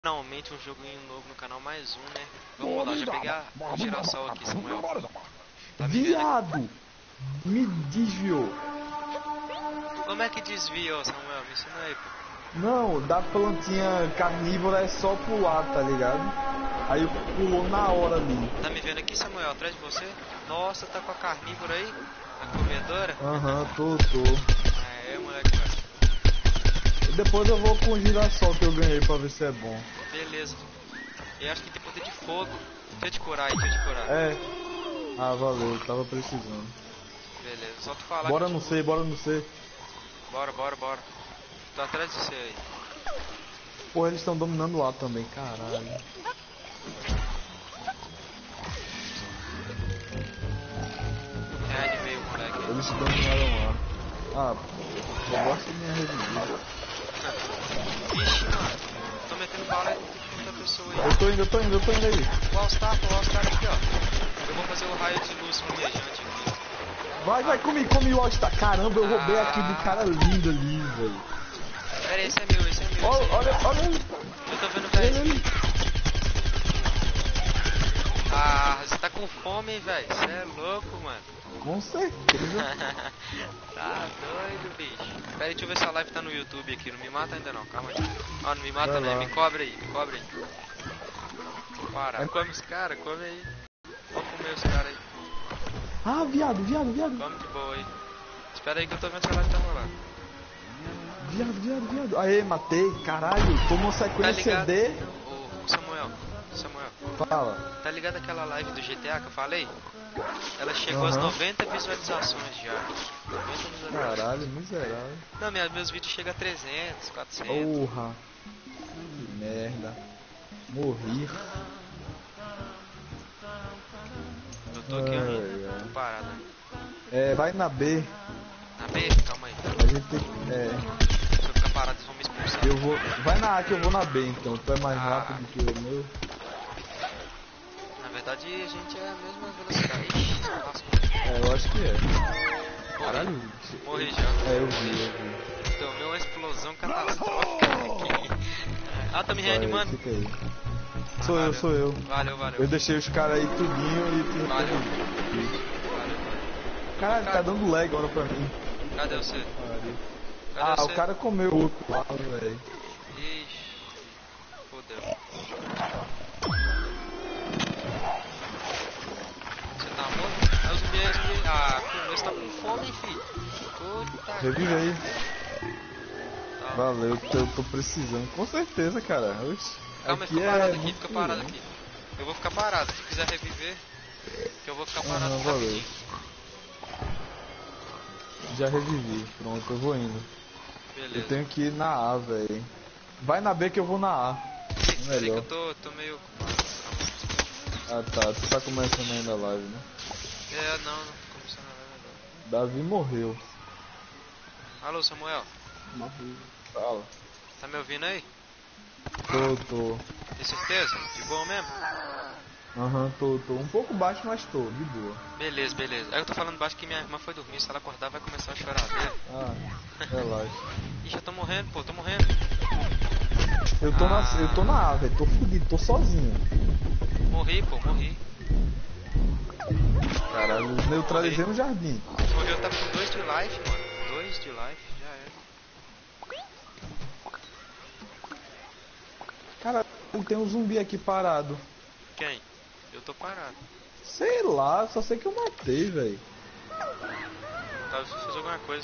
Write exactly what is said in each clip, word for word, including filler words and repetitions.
Finalmente um joguinho novo no canal, mais um, né? Vamos lá, já peguei a girassol aqui, Samuel. Tá me vendo aqui? Viado! Me desviou. Como é que desvia, Samuel? Me ensina aí, pô. Não, da plantinha carnívora é só pular, tá ligado? Aí pulou na hora ali. Tá me vendo aqui, Samuel? Atrás de você? Nossa, tá com a carnívora aí? A comedora? Aham, uhum, tô, tô. É, moleque, velho. Depois eu vou com o girassol que eu ganhei pra ver se é bom. Beleza. Eu acho que tem poder de fogo. Deixa eu te curar aí, deixa eu te curar. É. Ah, valeu, tava precisando. Beleza, só tu falar. Bora que no C, bora no C. Bora, bora, bora. Tô atrás de você aí. Porra, eles estão dominando lá também, caralho. É, ele veio, moleque. Eles dominaram lá. Ah, eu gosto de minha revivida. Ixi, mano. Tô metendo bala aí com outra pessoa aí. Eu tô indo, eu tô indo, eu tô indo aí. O All-Star, o All-Star aqui, ó. Eu vou fazer o raio de luz flamejante aqui. Vai, vai, comigo, comigo, All-Star. Caramba, eu roubei Ah. aqui do cara lindo ali, velho. Pera aí, esse é meu, esse é meu. Olha, esse é olha, meu. olha ele. Eu tô vendo o Olha velho. ele. Ah, você tá com fome, hein, velho? Você é louco, mano. Com certeza. Tá doido, bicho. Pera aí, deixa eu ver se a live tá no YouTube aqui. Não me mata ainda não, calma aí. Ó, não me mata Vai não, lá. me cobre aí, me cobre aí. Para, come os caras, come aí. Vamos comer os caras aí. Ah, viado, viado, viado. Come de boa aí. Espera aí que eu tô vendo se a live tá rolando. Viado, viado, viado. Aê, matei. Caralho, tomou Tá sequência ligado? D. Ô, Samuel, Samuel. Fala. Tá ligado aquela live do G T A que eu falei? Ela chegou às Aham. noventa visualizações já. noventa visualizações. Caralho, miserável. Não, minha, meus vídeos chegam a trezentos, quatrocentos. Porra. Que merda. Morri. Eu tô aqui Ai, ainda, ai. tô parado. É, vai na B. Na B? Calma aí. A gente tem que... É, Se eu ficar parado, eles vão me expulsar. eu vou... Vai na A que eu vou na B, então. Tu é mais Ah. rápido que o meu. Na verdade, a gente é a mesma velocidade. Ixi, lascou. É, eu acho que é. Caralho. Morri já. É, eu vi, eu vi. Tomei uma explosão catastrófica aqui. Ah, tá me reanimando. Fica aí. Ah, Sou eu, valeu. sou eu. Valeu, valeu. Eu deixei os caras aí tudinho e... tu- Valeu. Valeu, valeu. Caralho, tá dando lag agora pra mim. Cadê você? Cadê Cadê ah, você? o cara comeu o outro lá, velho. Ixi. Fodeu. Você tá morto? É o zumbi, é o zumbi. Ah, filho, você tá com fome, filho. Puta. Revive aí. Tá. Valeu, que eu tô precisando. Com certeza, cara. Oxi. Calma aí, Aqui fica é parado aqui, muito fica parado bom. aqui. Eu vou ficar parado, se quiser reviver, que eu vou ficar parado Aham, valeu. rapidinho. Já revivi. Pronto, eu vou indo. Beleza. Eu tenho que ir na A, velho. Vai na B que eu vou na A. Peraí que Melhor. eu tô, tô meio ocupado. Ah tá, tu tá começando ainda a live, né? É, não, não tô começando a live agora. Davi morreu. Alô, Samuel, Morreu. Fala. tá me ouvindo aí? Tô, tô. Tem certeza? De boa mesmo? Aham, tô, tô. Um pouco baixo, mas tô, de boa. Beleza, beleza. Aí eu tô falando baixo que minha irmã foi dormir, se ela acordar vai começar a chorar dele. Ah, relaxa. Ih, já tô morrendo, pô, tô morrendo. Eu tô, Ah. na, eu tô na A, velho. Tô fudido, tô sozinho. Morri, pô, morri. Caralho, neutralizei no jardim. Morri, eu tava com dois de life, mano. Dois de life, já era. Cara, tem um zumbi aqui parado. Quem? Eu tô parado. Sei lá, só sei que eu matei, velho. Tava fazendo alguma coisa.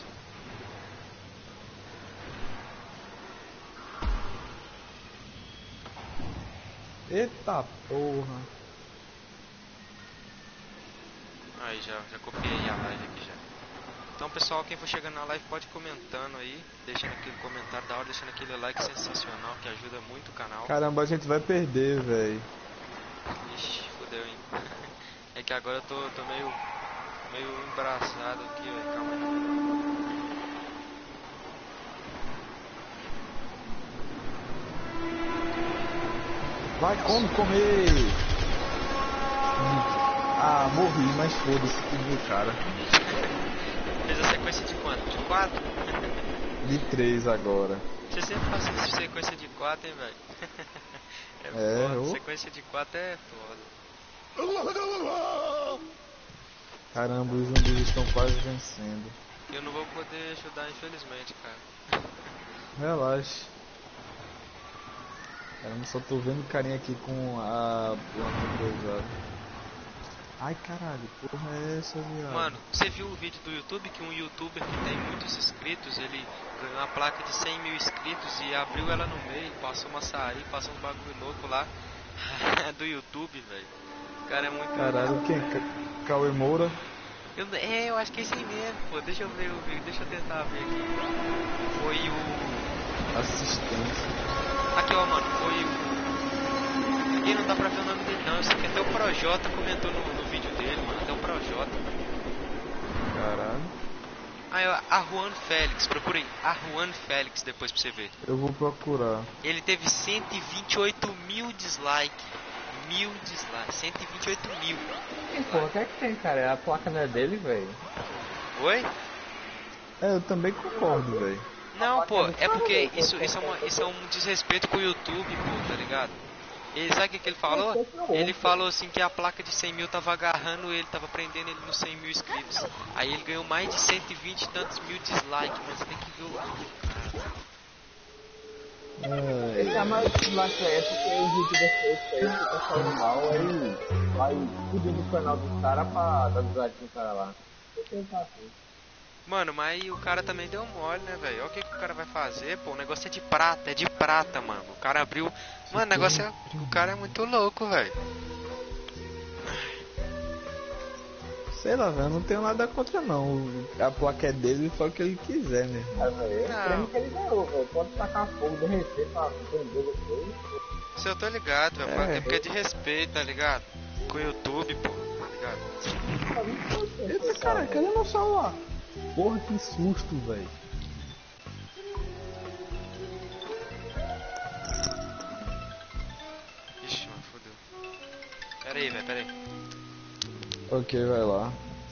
Eita porra. Aí, já, já copiei a live aqui já. Então, pessoal, quem for chegando na live pode ir comentando aí, deixando aquele comentário da hora, deixando aquele like sensacional que ajuda muito o canal. Caramba, a gente vai perder, velho. Ixi, fodeu, hein. É que agora eu tô, tô meio, meio embraçado aqui, velho. Calma aí. Vai, come, comer. Ah, morri, mas foda-se, tudo cara. Fez a sequência de quanto? De quatro? De três agora. Você sempre faz essa sequência de quatro, hein, velho? É, Pô, ô. sequência de quatro é foda. Caramba, os zumbis estão quase vencendo. Eu não vou poder ajudar, infelizmente, cara. Relaxa. Caramba, só tô vendo o carinha aqui com a planta cruzada. Ai, caralho, porra é essa, viado? Mano, você viu o vídeo do YouTube que um youtuber que tem muitos inscritos, ele ganhou uma placa de cem mil inscritos e abriu ela no meio, passou uma açaí, passou uns bagulho louco lá. Do YouTube, velho. O cara é muito... Caralho, quem? Ca- Cauê Moura? Eu, é, eu acho que é esse aí mesmo, pô. Deixa eu ver o vídeo, deixa eu tentar ver aqui. Foi o... Assistência. Aqui, ó, mano, foi o... Aqui não dá pra ver o nome dele não, eu sei que até o Projota comentou no, no vídeo dele, mano, até o Projota. Caralho. Ah, eu, a Juan Félix, procurei. A Juan Félix depois pra você ver. Eu vou procurar. Ele teve cento e vinte e oito mil dislikes. Mil dislikes, cento e vinte e oito mil. E porra, o que é que tem, cara? A placa não é dele, velho. Oi? É, eu também concordo, velho. Não, pô, é porque isso, isso, é uma, isso é um desrespeito com o YouTube, pô, tá ligado? Ele, sabe o que, que ele falou? Ele falou assim que a placa de cem mil tava agarrando ele, tava prendendo ele nos cem mil inscritos. Aí ele ganhou mais de cento e vinte e tantos mil dislikes, mas você tem que ver o vídeo, cara. É, Esse é mais dislike é porque o vídeo desse aí fica falando mal, aí vai tudo no canal dos caras pra dar dislike no cara lá. Mano, mas aí o cara também deu mole, né, velho? Olha o que, que o cara vai fazer, pô. O negócio é de prata, é de prata, mano. O cara abriu. Mano, o negócio é. O cara é muito louco, velho. sei lá, velho, eu não tenho nada contra não. A placa é dele, só o que ele quiser, né? Ah, velho, eu Não. creme que ele ganhou, velho. Pode tacar fogo, derreter pra vender depois. Se eu tô ligado, velho. É. É porque é de respeito, tá ligado? Com o YouTube, pô, tá ligado? Eita, cara, cadê meu celular? Porra, que susto, velho. Ixi, mano, fodeu. Pera aí, velho, pera aí. Ok, vai lá.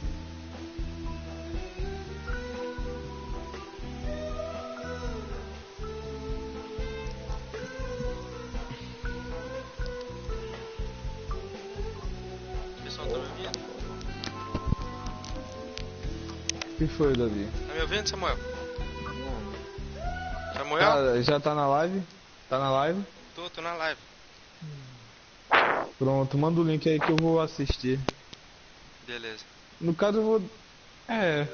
O pessoal tá me ouvindo? O que foi, Davi? Tá me ouvindo, Samuel? Samuel? Cara, já tá na live? Tá na live? Tô, tô na live. Pronto, manda o link aí que eu vou assistir. Beleza. No caso eu vou... É,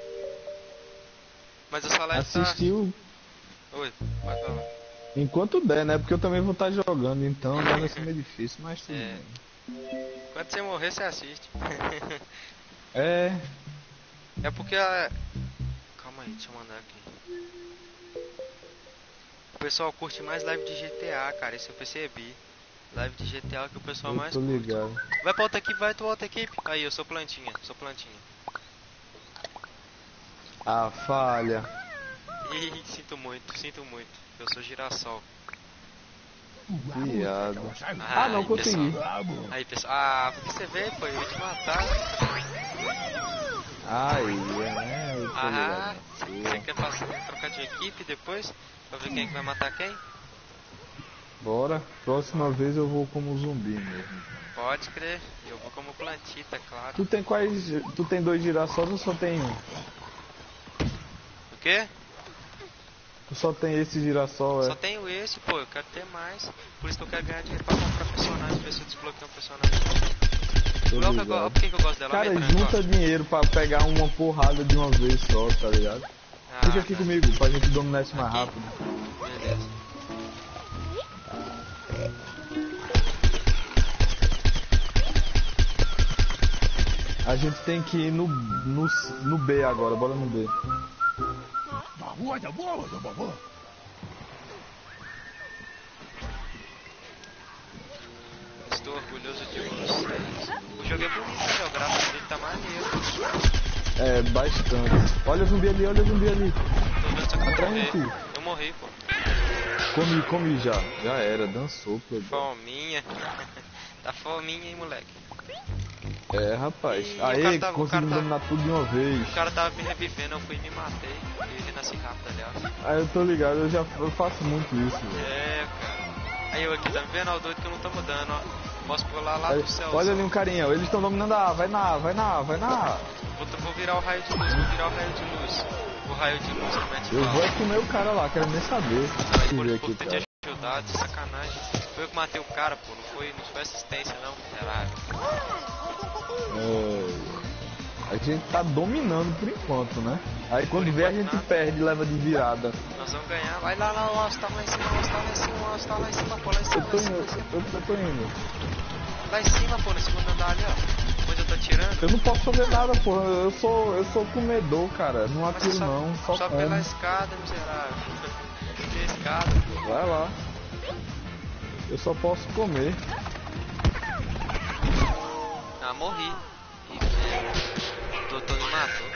Mas essa live assistir o... tá... Oi, pode falar. enquanto der, né? Porque eu também vou estar jogando, então né, vai ser meio difícil, mas tudo É. bem. Quando você morrer, você assiste. É, É porque a... Calma aí, deixa eu mandar aqui. O pessoal curte mais live de G T A, cara, isso eu percebi. Live de G T A é o que o pessoal eu mais tô curte. ligado. Vai pra outra equipe, vai pra outra equipe. Aí, eu sou plantinha, sou plantinha. Ah, falha. Ih, sinto muito, sinto muito. Eu sou girassol. Viado. Ah, não aí, consegui. Pessoal. Aí, pessoal. Ah, porque você veio, pô, eu ia te matar. Ai, é, eu tô Ah, ligado. você quer passar, trocar de equipe depois? Pra ver quem é que vai matar quem? Bora. Próxima vez eu vou como zumbi mesmo. Pode crer, eu vou como plantita, claro. Tu tem quais... Tu tem dois girassóis ou só tem um? O quê? Tu só tem esse girassol, é? Só tenho esse, pô, eu quero ter mais. Por isso que eu quero ganhar dinheiro pra comprar personagem, ver se eu desbloqueio um personagem. Tô Olha ligado. por que que eu gosto dela, Cara, Metrô, eu junta gosto. dinheiro pra pegar uma porrada de uma vez só, tá ligado? Ah, Fica aqui tá. comigo, pra gente dominar isso mais Aqui? rápido. Beleza. A gente tem que ir no, no, no B agora, bora no B. Estou orgulhoso de vocês. O jogo é bonito, né? O gráfico dele tá maneiro. É, bastante. Olha o zumbi ali, olha o zumbi ali. Tô vendo se eu vou Atrás morrer. de tu. Eu morri, pô. Come, come já. Já era, dançou, pô. Fominha. Tá fominha, hein, moleque. É, rapaz. E o Aê, cara tava- o conseguimos cara dominar tudo de uma vez. O cara tava me revivendo, eu fui e me matei. E ele nasci rápido, aliás. Aí eu tô ligado, eu já eu faço muito isso, velho. É, cara. Aí eu aqui, tá me vendo? Ó, o doido que eu não tô mudando, ó. Posso pular lá Aí, do céu. olha ali um carinha, ó, eles estão dominando a A, vai na A, vai na A, vai na A. Vou, vou virar o raio de luz, vou virar o raio de luz. O raio de luz, como é que Eu fala? vou é comer o cara lá, quero nem saber. Não, Deixa ele eu ver por, aqui, por ter cara. te ajudado, de sacanagem. Foi eu que matei o cara, pô, não foi, não foi assistência não, caralho. É, a gente tá dominando por enquanto, né? Aí quando Por vê a enquanto, gente nada. perde, leva de virada. Nós vamos ganhar, vai lá, lá, lá, você tá lá em cima, você tá lá em cima, você tá lá em cima, pô, lá em Eu cima, tô lá em cima, indo, lá em cima. eu, eu tô indo. Lá em cima, pô, no segundo andar ali, ó. Onde eu tô atirando. Eu não posso fazer nada, pô. Eu sou, eu sou comedor, cara. Não Mas você atiro só, não, só só como. pela escada, miserável. Que escada. Vai lá. Eu só posso comer. Ah, morri. Ih, é, o doutor me matou.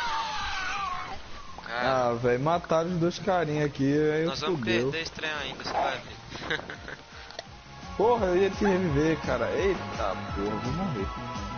Cara, Ah, velho, mataram os dois carinha aqui, aí eu nós vamos fudeu. perder esse trem ainda, você vai ver. Porra, eu ia te reviver, cara. Eita porra, vou morrer.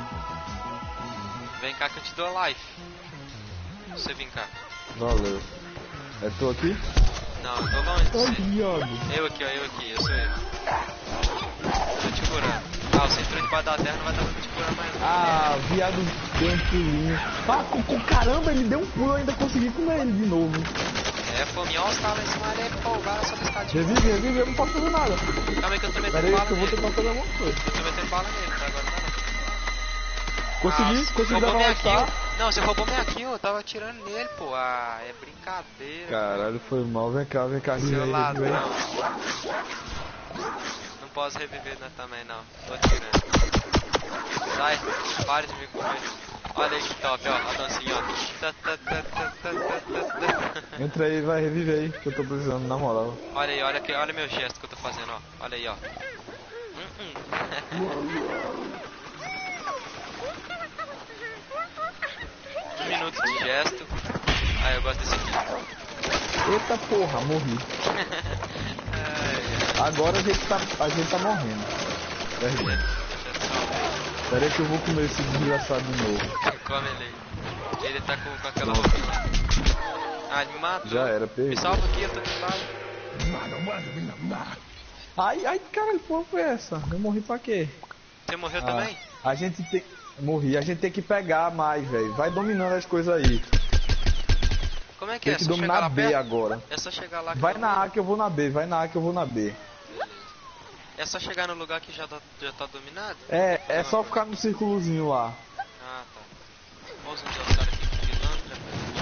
Vem cá que eu te dou a life. Você vem cá. Valeu. É tu aqui? Não, eu tô longe de Ai, você. viado. Eu aqui, ó, eu aqui, eu sou eu. Tô te curando. Ah, você entrou debaixo da terra, não vai dar pra te curar mais não. Ah, viado deu um pulinho. Ah, com, com, caramba, ele deu um pulo, eu ainda consegui comer ele de novo. É, fominha, ó, você tava lá em cima ali, pô, vai só pra escadinha. Revive, revive, eu não posso fazer nada. Calma aí que eu tô Pera metendo aí bala que eu vou nele. tentar fazer alguma coisa. Eu tô metendo bala nele, tá? Agora não dá não. Consegui, Ah, consegui roubou minha derrotar. kill. Não, você roubou minha kill, eu tava atirando nele, pô. Ah, é brincadeira. Caralho, foi mal. Vem cá, vem cá. revive Seu aí, ladrão. revive aí. Não posso reviver né, também não. Tô atirando. Sai, pare de me comer. Olha aí que top, ó. A dancinha, ó. Tá, tá, tá, tá, tá, tá, tá. Entra aí, vai, revive aí, que eu tô precisando, na moral. Olha aí, olha, que, olha meu gesto que eu tô fazendo, ó. Olha aí, ó. Hum, hum. Um minuto de gesto. Ah, eu gosto desse aqui. Eita porra, morri. Ai, Agora a gente tá, a gente tá morrendo. Pera aí. ai. Pera aí que eu vou comer esse desgraçado de novo. Come ele aí. Ele tá com, com aquela roupinha lá. Ah, ele me matou. Já era, perdi. Me salva aqui, eu tô aqui embaixo. Ai, ai, caralho, porra foi essa? Eu morri pra quê? Você morreu Ah, também? a gente tem... Morri, a gente tem que pegar mais, velho. Vai dominando as coisas aí. Como é que Tem é? que Só chegar dominar lá B perto? agora. É só chegar lá que Vai eu na vou- A que eu vou na B, vai na A que eu vou na B. Beleza. É só chegar no lugar que já tá, já tá dominado? É, é só ficar no círculozinho lá. Ah, tá. Vamos usar os caras aqui pilantra.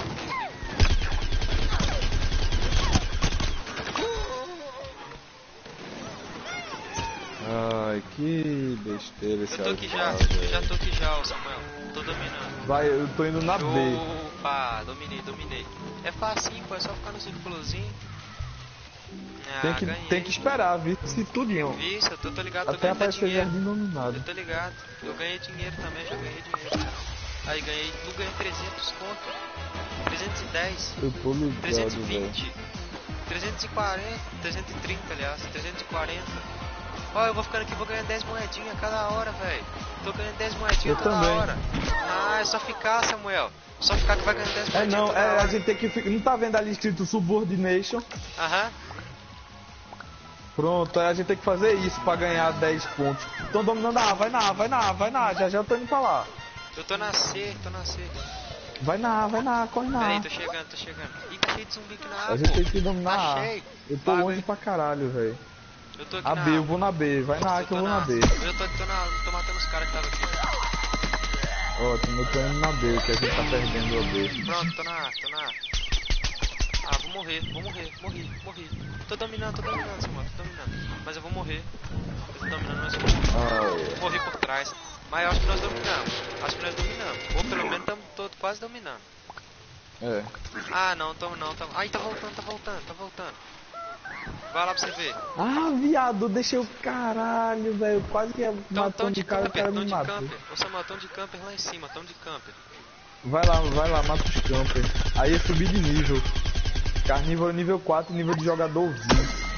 Ai, que besteira esse Eu tô aqui já, alvo, eu já velho. tô aqui já, ô Samuel. Tô dominando. Vai, eu tô indo na B. Opa, dominei, dominei. É facinho, pô, é só ficar no círculozinho. Ah, Tem que, ganhei. tem que esperar, viu? Se tudinho. Isso, eu tô, tô ligado, tô Até ganhando aparecer dinheiro. jardim dominado. Eu tô ligado. Eu ganhei dinheiro também, já ganhei dinheiro. Aí ganhei, tu ganhei trezentos conto. trezentos e dez. Eu tô ligado, trezentos e velho. vinte. trezentos e quarenta, trezentos e trinta, aliás, trezentos e quarenta. Ó, eu vou ficando aqui, vou ganhando dez moedinhas cada hora, velho. Tô ganhando dez moedinhas Eu toda também. hora. Ah, é só ficar, Samuel. Só ficar que vai ganhando dez É moedinhas não, toda é, hora. a gente tem que ficar. Não tá vendo ali escrito Subordination? Aham. Pronto, aí a gente tem que fazer isso pra ganhar dez pontos. Tão dominando a A, vai na A, vai na A, vai na A, já já eu tô indo pra lá. Eu tô na C, tô na C. Vai na A, vai na A, corre na Peraí, A. tô chegando, tô chegando. Ih, tá cheio de zumbi aqui na A, A gente pô. tem que dominar a A. Achei. Eu tô Vaga longe aí. pra caralho, velho. Eu tô aqui A na B, A. eu vou na B, vai na A que eu tô vou na B. Eu tô, tô, na, tô matando os caras que estavam aqui. Ótimo, eu tô indo na B, que a gente tá perdendo a B. Pronto, tô na A, tô na A. Ah, vou morrer, vou morrer, morri, morri. Tô dominando, tô dominando, Samuel, tô dominando. Mas eu vou morrer. Eu tô dominando, mas eu vou morrer. Ah, Morri por trás. Mas eu acho que nós dominamos. Acho que nós dominamos. Ou pelo menos estamos todos quase dominando. é. Ah, não, tamo não, tamo. Ai, tá voltando, tá voltando, tá voltando. Vai lá pra você ver. Ah, viado, eu deixei o caralho, velho. Quase que ia Tão, tão matando de o cara, o camper, cara tão me de matou. camper. Ô Samuel, tão de camper lá em cima, tão de camper. Vai lá, vai lá, mata os camper. Aí eu subi de nível. Carnívoro nível quatro, nível de jogador vinte.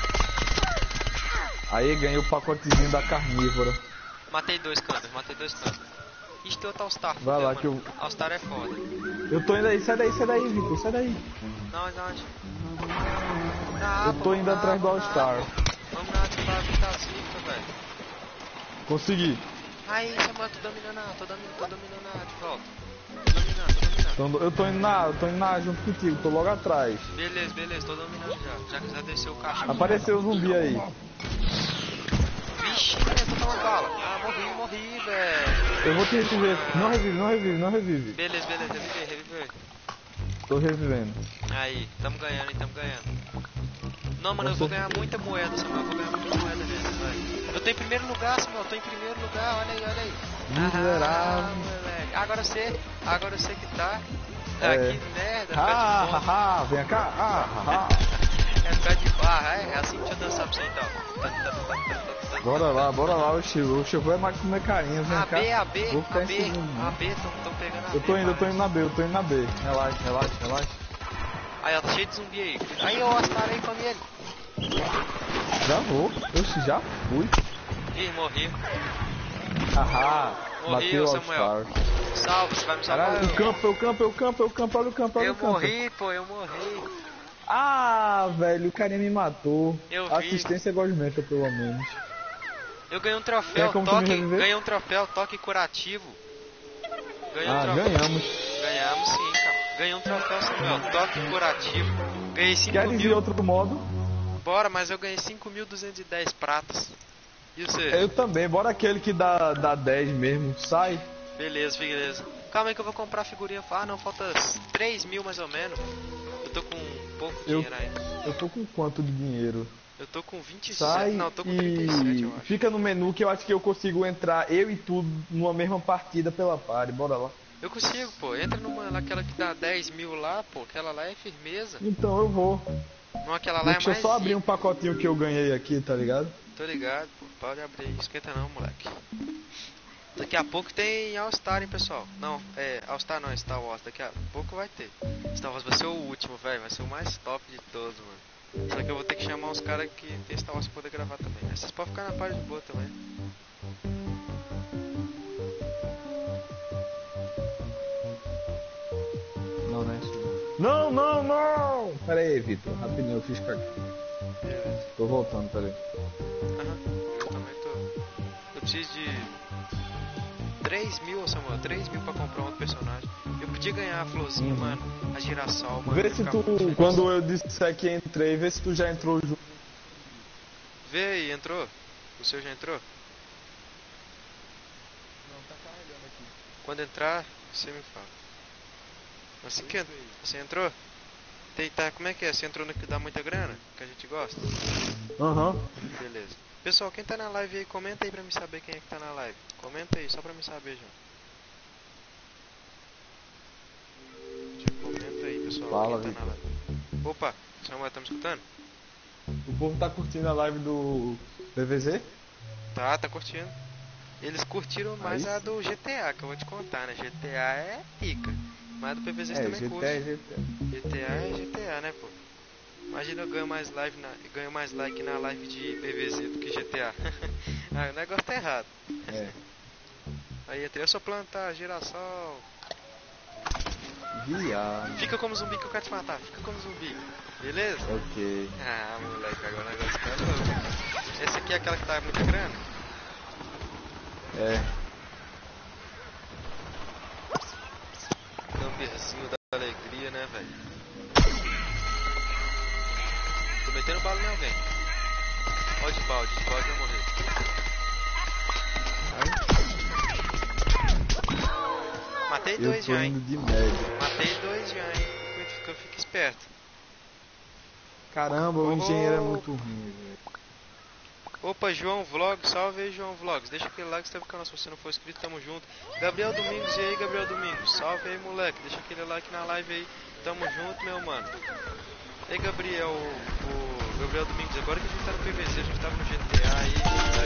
Aí ganhei o pacotezinho da carnívora. Matei dois campers, matei dois campers. Ixi, tem outro All-Star. Vai fudeu, lá que mano. All-Star é foda. Eu tô indo aí, sai daí, sai daí, Vitor, sai daí. Não, onde? Na A, Eu pô, tô vamos indo na A, atrás do vamos na A, All-Star. pô. Vamos na A participar da zica, velho. Consegui. Aí, Samuel, tô dominando a, tô dominando, tô dominando a de volta. Tô dominando, tô dominando. Então, eu tô indo na, eu tô indo na junto contigo, tô logo atrás. Beleza, beleza, tô dominando já. Já que já desceu o cachorro. Apareceu o zumbi aí. Vixe, eu tô tomando bala. Ah, morri, morri, velho. Eu vou te reviver. Não revive, não revive, não revive. Beleza, beleza, reviver, reviver. Tô revivendo. Aí, tamo ganhando, hein, tamo ganhando. Não, mano, eu vou ganhar muita moeda, Samuel, eu vou ganhar muita moeda mesmo, velho. Eu tô em primeiro lugar, Samuel, eu tô em primeiro lugar, olha aí, olha aí. Miserável. Ah, moleque. Agora você, agora você que tá. Ah, É. que merda, Ah, ficar de fome. haha, vem cá. Ah, haha. É ficar de barra, é? É assim, deixa eu dançar pra você então. Bora lá, bora lá, o Chico. O Chico vai mais comer carinho, vem A cá. B, A B, Vou ficar A em B, segundo. A B, tão, tão pegando a B. Eu tô indo, eu tô parece. indo na B, eu tô indo na B. Relaxa, relaxa, relaxa. Aí, ó, tá cheio de zumbi aí. Aí, ó, Astar aí, come ele. Já vou. Oxe, já fui. Ih, morri. Haha. Morri, Bateu ô, o Samuel. All-Star. Salva, você vai me salvar. Caralho, o campo, o campo, o campo, o campo, olha o campo, olha Eu o campo. morri, pô, eu morri. Ah, velho, o carinha me matou. Eu vi. Assistência gosmenta, pelo menos. Eu ganhei um troféu, Tem como tu me toque, reviver? ganhei um troféu, toque curativo. Ganhei um Ah, troféu. ganhamos. Ganhamos sim, cara. Ganhei um troféu, Samuel, toque curativo. Ganhei cinco Queres ir mil. outro modo? Bora, mas eu ganhei cinco mil duzentos e dez pratas. E você? Eu também, bora aquele que dá, dá dez mesmo. Sai. Beleza, beleza. Calma aí que eu vou comprar a figurinha. Ah, não, falta três mil mais ou menos. Eu tô com pouco Eu- dinheiro ainda. Eu tô com quanto de dinheiro? Eu tô com vinte e sete, Sai não, eu tô com trinta e sete, eu e acho. fica no menu que eu acho que eu consigo entrar, eu e tu, numa mesma partida pela party. Bora lá. Eu consigo, pô. Entra numa naquela que dá dez mil lá, pô. Aquela lá é firmeza. Então eu vou. Não, aquela lá Deixa é eu mais só abrir um zica. pacotinho que eu ganhei aqui, tá ligado? Tô ligado, pô. Pode abrir aí. Esquenta não, moleque. Daqui a pouco tem All Star, hein, pessoal. Não, é All Star não, Star Wars. Daqui a pouco vai ter. Star Wars vai ser o último, velho. Vai ser o mais top de todos, mano. Só que eu vou ter que chamar uns caras que tem Star Wars pra poder gravar também. Né? Vocês podem ficar na parte de boa também. Não, não é isso. Não, não, não! Pera aí, Vitor. Rapidinho, eu fiz cagada. Beleza. Tô voltando, pera aí. Aham, eu também tô. Eu preciso de três mil, Samuel, três mil pra comprar um outro personagem. Eu podia ganhar a florzinha, Uhum. mano, a girassol, mano. Vê ia se ficar tu, muito feliz. quando eu disser que entrei, vê se tu já entrou junto. Vê aí, entrou? O seu já entrou? Não, tá carregando aqui. Quando entrar, você me fala. Assim que entrou. Você entrou? Tem, tá, como é que é? Você entrou no que dá muita grana? Que a gente gosta? Aham. Beleza. Pessoal, quem tá na live aí, comenta aí pra me saber quem é que tá na live. Comenta aí, só pra me saber já. Comenta aí, pessoal, Fala, quem tá na live. Opa, Samuel, tá me escutando? O povo tá curtindo a live do P V Z? Tá, tá curtindo. Eles curtiram mais Aí a do G T A, que eu vou te contar, né? G T A é pica. Mas a do P V Z É, também G T A, curte. G T A. G T A é G T A, né, pô? Imagina eu ganho mais, live na, ganho mais like na live de P V Z do que G T A. Ah, o negócio tá errado. É. Aí entrei, eu só plantar, girassol. Viado. Fica como zumbi que eu quero te matar, fica como zumbi. Beleza? Ok. Ah, moleque, agora o negócio tá louco. Essa aqui é aquela que tá muita grana? É. Camperzinho da alegria, né, velho? Tô metendo bala em alguém. Ó de balde, de balde vai morrer. Matei Eu dois tô já, hein? indo de média. Matei dois já, hein? Fica, fica esperto. Caramba, o Oh. engenheiro é muito ruim, velho. Opa, João Vlogs, salve aí, João Vlogs. Deixa aquele like, se tá ficando, se você não for inscrito, tamo junto. Gabriel Domingos, e aí, Gabriel Domingos? Salve aí, moleque. Deixa aquele like na live aí. Tamo junto, meu mano. Ei, Gabriel, o Gabriel Domingos, agora que a gente tá no P V Z, a gente tava no G T A aí.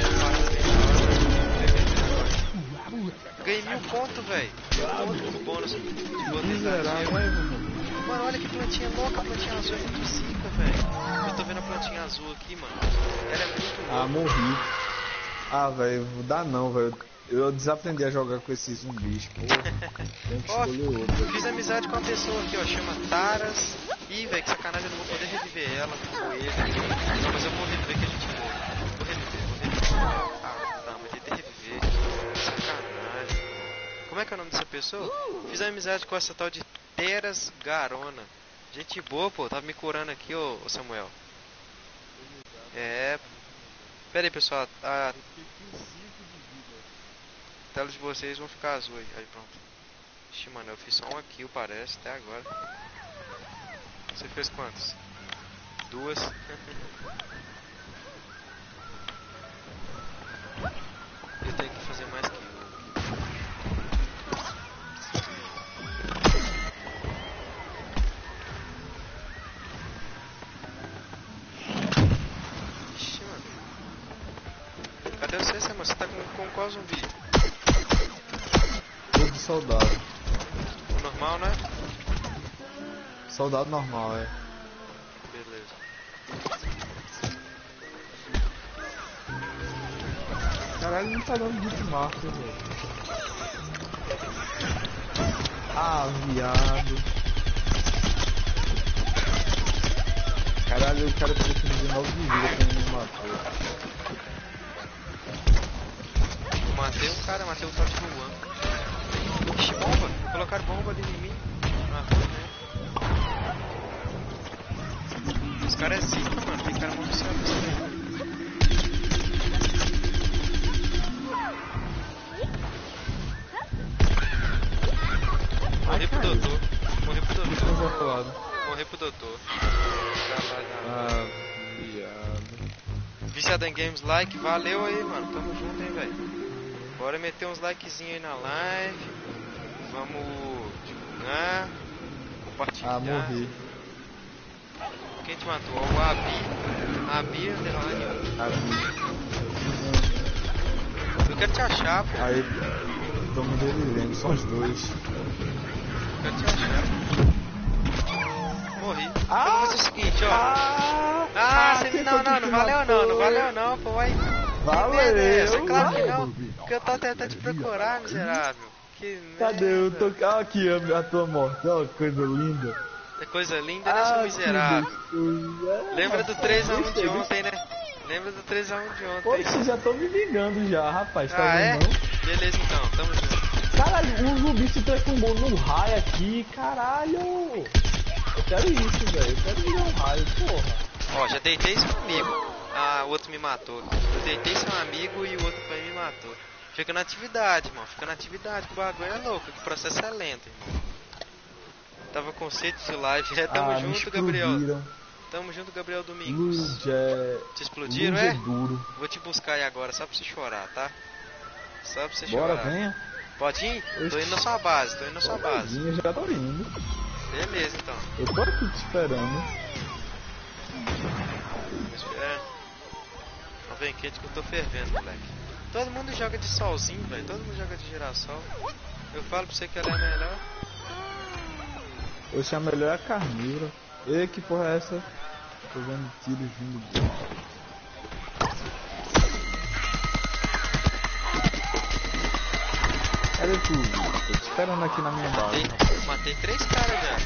Ganhei mil pontos, velho. Mil pontos no bônus de Miserável, botei. né? Mano, olha que plantinha louca, a plantinha azul é muito zica, velho. Eu tô vendo a plantinha azul aqui, mano. Ela é muito louca. Ah, morri. Ah, velho, dá não, velho. Eu desaprendi a jogar com esses zumbis, porra. Tem que Ó, escolher outro. fiz amizade com uma pessoa aqui, ó, chama Taras. Ih, velho, que sacanagem, eu não vou poder reviver ela com ele. Não, mas eu vou reviver que a gente morre. é que é o nome dessa pessoa? Fiz amizade com essa tal de Teras Garona. Gente boa, pô. Tava me curando aqui, ô, ô Samuel. É. Pera aí, pessoal. A tela de vocês vão ficar azul aí. Aí, pronto. Ixi, mano, eu fiz só um kill, parece, até agora. Você fez quantos? Duas. Eu tenho que fazer mais kill. Ixi, mano. Cadê você, Samuel? Você tá com, com qual zumbi? Todo soldado. O normal, né? Soldado normal, é. Beleza. Caralho, não tá dando hitmark, velho. Ah, viado. Caralho, o cara tá com dezenove de vida quando me matou. Eu matei um cara, matei o tal de Luan. Ixi, bomba! Colocaram bomba ali em mim. Matou, né? Os caras é zica, mano. Tem cara muito viciado nisso aí. Morri pro doutor. Morri pro doutor. Morri pro doutor. Ah, viado. Viciado em Games Like, valeu aí, mano. Tamo junto, hein, velho. Bora meter uns likezinhos aí na live. Vamos divulgar. Compartilhar. Ah, morri. Quem te matou? O Abi. Abi, underline. Abi. Eu quero te achar, pô. Aí, tamo delirando, só os dois. Eu quero te achar. Morri. Ah! Eu vou fazer o seguinte, ó. Ah! Ah, você quem não, foi que não, te não valeu matou? não, não valeu não, pô. Vai. Valeu! Beleza, claro que não. Porque eu tô tentando te procurar, miserável. Que Cadê? Eu merda. tô ah, aqui a, a tua morte, ó, coisa linda. É coisa linda, né, seu miserável? É, Lembra do rapaz, três a um de gostei, ontem, né? Lembra do três a um de ontem. Poxa, já tô me vingando já, rapaz, tá Ah, é? vendo não? Beleza então, tamo junto. Caralho, o zumbi se transformou num raio aqui, caralho! Eu quero isso, velho, eu quero virar um raio, porra. Ó, já deitei seu amigo. Ah, o outro me matou. Eu deitei seu amigo e o outro também me matou. Fica na atividade, irmão. Fica na atividade, que o bagulho é louco, que o processo é lento, irmão. Tava com sede de live. É, tamo Ah, me junto, Gabriel. explodiram. Tamo junto, Gabriel Domingos. Luz é... Te explodiram, Luz é? é duro. Vou te buscar aí agora, só pra você chorar, tá? Só pra você Bora, chorar. venha. Pode ir? Tô Oxi. indo na sua base, tô indo na sua base. Sozinho, já tô indo. Beleza, então. Eu tô aqui te esperando. Tô esperando. Não vem quente que eu tô fervendo, moleque. Todo mundo joga de solzinho, velho. Todo mundo joga de girassol. Eu falo pra você que ela é melhor. Oxe, a melhor é a carnívora. E que porra é essa? Tô vendo tiros vindo dele. Cadê tu? Tô te esperando aqui na minha base. Matei, matei três caras já.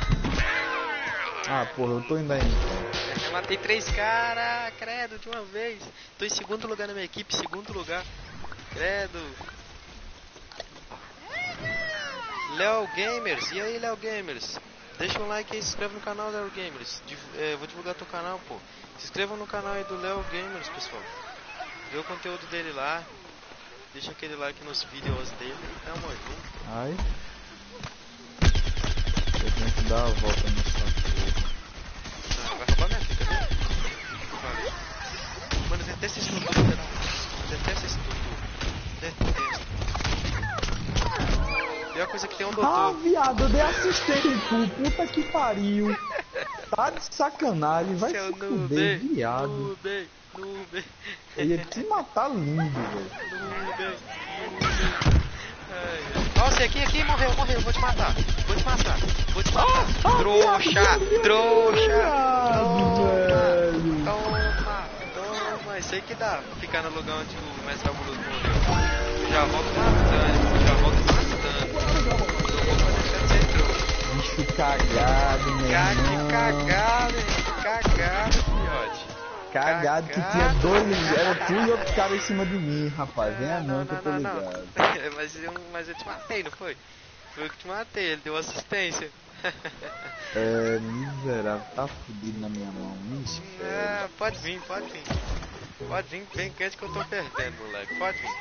Ah, porra, eu tô indo aí. Eu matei três caras, credo, de uma vez. Tô em segundo lugar na minha equipe, segundo lugar. Credo. Léo Gamers, e aí, Léo Gamers? Deixa um like aí, se inscreve no canal, Léo Gamers. Div é, vou divulgar teu canal, pô. Se inscreva no canal aí do Léo Gamers, pessoal. Vê o conteúdo dele lá. Deixa aquele like nos vídeos dele. Tamo junto. Ai. Eu tenho que dar a volta nessa porra. Ah, vai roubar minha fita, viu? Valeu. Mano, eu detesto esse tutu, cara. Detesto esse tutu. Detesto. Pior coisa que tem é um Ah, doutor. viado, eu dei assistência em tu. Puta que pariu. Tá de sacanagem, vai Seu se fuder, viado. Nubem, nubem, Eu ia te matar lindo, velho. nubem, nubem. Ó, você aqui, aqui, morreu, morreu, vou te matar. Vou te matar, vou te matar. Ah, Trouxa, viado, viado, trouxa. viado, velho. Toma, toma. Isso aí que dá, ficar no lugar onde o mestre Fabuloso morreu. Eu já volto matando, eu já volto matando. Eu vou fazer deixar de ser trouxa. Bicho cagado, meu Cara, que irmão. cagada, hein? Cagada, fiote. Cagado que tinha dois, era tu e outro cara em cima de mim, rapaz. Venha não, não que eu tô ligado. mas, eu, mas eu te matei, não foi? Foi eu que te matei, ele deu assistência. É, miserável, tá fudido na minha mão, me espera. Ah, pode vir, pode vir. Pode vir, vem quente que eu tô perdendo, moleque. Pode vir.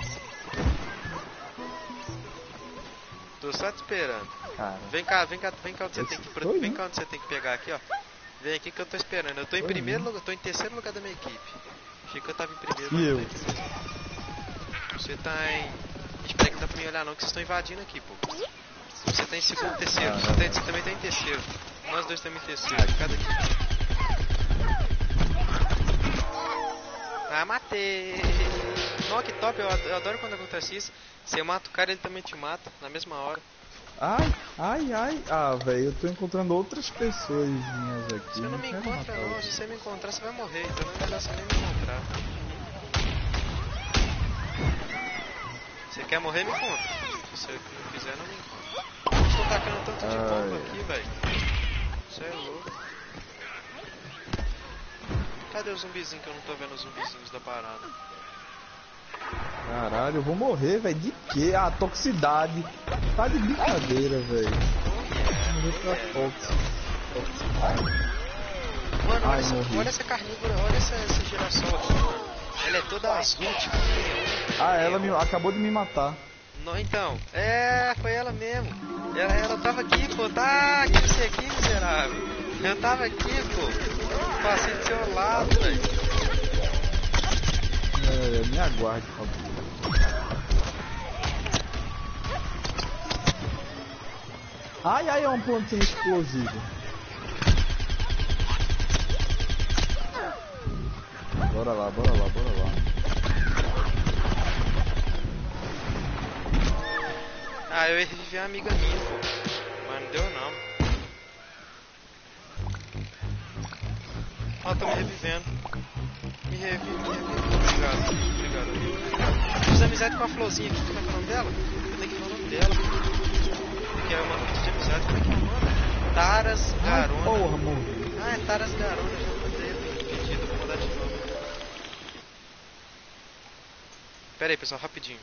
Tô só te esperando. Cara, vem cá, vem cá, vem cá onde você tem que foi, vem né? cá onde você tem que pegar aqui, ó. Vem aqui que eu tô esperando. Eu tô em foi, primeiro né? lugar, tô em terceiro lugar da minha equipe. Achei que eu tava em primeiro. E eu? Você tá em. Espera que não dá pra me olhar não, que vocês estão invadindo aqui, pô. Você tá em segundo, terceiro. Ah, você, não. tá, você também tá em terceiro. Nós dois estamos em terceiro. Ah, Cada equipe. Ah, matei! Nossa, que top, eu adoro, eu adoro quando acontece isso. Você mata o cara, ele também te mata, na mesma hora. Ai, ai, ai. Ah, velho, eu tô encontrando outras pessoas minhas aqui. Você não me quero encontra matar não, outro. se você me encontrar você vai morrer, então não é melhor você nem me encontrar. Você quer morrer, me encontra. Se você não quiser, não me encontra. Eles estão tacando tanto de bomba Ai. aqui, velho. Você é louco. Cadê o zumbizinho que eu não tô vendo os zumbizinhos da parada? Caralho, eu vou morrer, velho. De quê? Ah, toxicidade. Tá de brincadeira, velho. Morrer pra toxicidade. Mano, olha, Ai, essa, morri. olha essa carnívora, olha essa, essa girassol aqui, mano. Ela é toda azul, tipo. Ah, ela me, acabou de me matar. Não, então, é, foi ela mesmo. Ela, ela tava aqui, pô, tá aqui você aqui, miserável. Eu tava aqui, pô. Passei do seu lado, velho. É, me aguarde, por favor. Ai, ai, é um plantinho explosivo. Bora lá, bora lá, bora lá. Ah, eu ia reviver uma amiga minha, pô. Mas não deu não. Ó, tô me revivendo. Me revive, me revive. Obrigado, obrigado, obrigado. Fiz amizade com a florzinha aqui, como é que é o nome dela? Eu tenho que ver o nome dela. Que é uma notícia de amizade, como é que é o nome? Taras Ai, Garona. porra, morri. Ah, é Taras Garona, já mandei o pedido, vou mandar de novo. Pera aí, pessoal, rapidinho.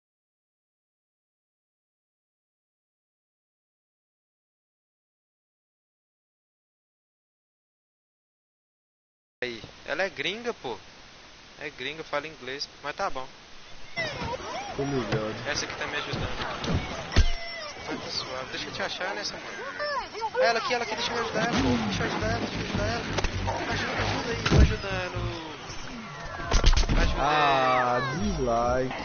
Aí, ela é gringa, pô. É gringa, fala inglês, mas tá bom. Tô ligado. Essa aqui tá me ajudando. Mas tá suave. Deixa eu te achar nessa, mano. Ah, ela aqui, ela aqui, deixa eu ajudar ela, pô. Deixa eu ajudar ela, deixa eu ajudar ela. Ajuda, ajuda aí, tô ajudando. Ajuda Ah, dislike.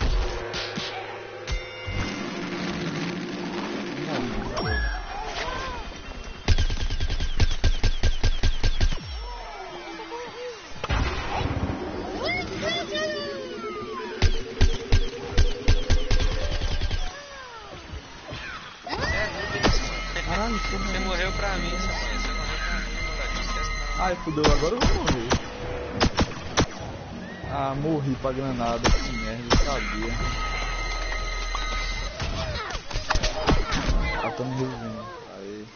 Caralho, Você porra. morreu pra mim, você morreu pra mim, moleque. Esquece não. Ai, fudeu, agora eu vou morrer. Ah, morri pra granada, que merda, eu sabia. Ah, tô me revivendo. Aí.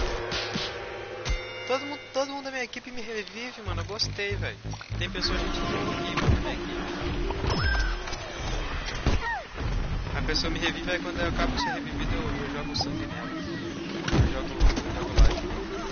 Todo mundo, todo mundo da minha equipe me revive, mano. Eu gostei, velho. Tem pessoas que me revivem na minha equipe. A pessoa me revive, aí quando eu acabo de ser revivido, eu, eu jogo o sangue nela. Eu jogo, eu jogo live.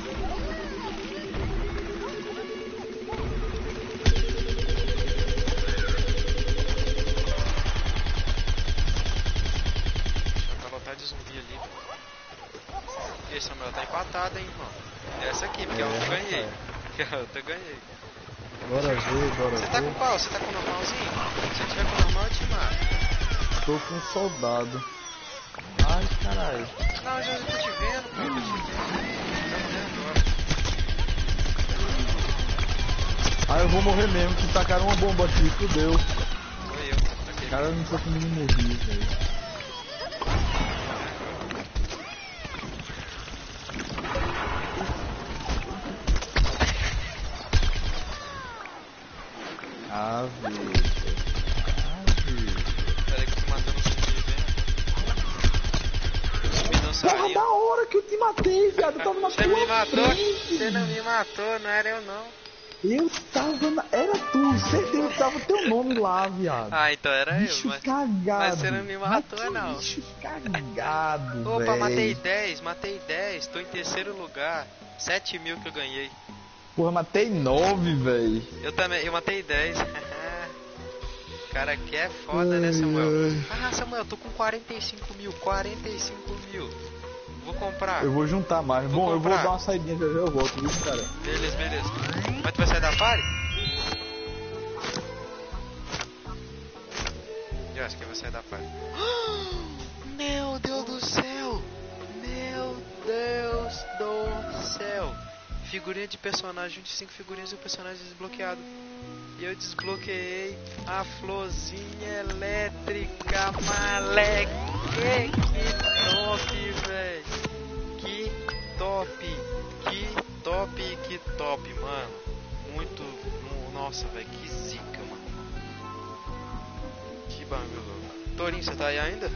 Tá lotado de zumbi ali. E aí, Samuel, tá empatado, hein, irmão. Essa aqui, porque é, a outra eu ganhei. Que a outra eu ganhei. Bora ver, bora Você tá ver. com qual? Você tá com normalzinho? Se tiver com normal, eu te mato. Tô com um soldado. Ai, caralho. Não, eu já tô te vendo, pô. Tô te vendo. Tá morrendo agora. Ah, eu vou morrer mesmo, que tacaram uma bomba aqui, fudeu. Foi eu. Ok. Cara, eu não tô conseguindo morrer, velho. Ah, velho. Ah, velho. Pera aí que eu tô matando o zumbi, velho. O zumbi não Porra, saiu. da hora que eu te matei, viado. Eu tava na Você tua me matou? frente. Você não me matou, não era eu não. Eu tava na... Era tu, certeza que tava teu nome lá, viado. Ah, então era bicho eu, mas... cagado. Mas você não me matou, Mas não. Bicho cagado, Opa, véi. matei dez, matei dez, tô em terceiro lugar. sete mil que eu ganhei. Porra, matei nove, véi. Eu também, eu matei dez. Cara, que é foda, né, Samuel? Ah, Samuel, tô com quarenta e cinco mil, quarenta e cinco mil. Vou comprar. Eu vou juntar mais. Vou Bom, comprar. eu vou dar uma saidinha, já já eu volto, viu, cara? Beleza, beleza. Mas tu vai sair da party? Eu acho que eu vou sair da party. Meu Deus do céu! Meu Deus do céu! Figurinha de personagem, vinte e cinco figurinhas e o personagem desbloqueado. E eu desbloqueei a florzinha elétrica, moleque! Que top, velho! Que top! Que top, que top, mano! Muito... Nossa, velho, que zica, mano! Que bagulho! Torinho, você tá aí ainda?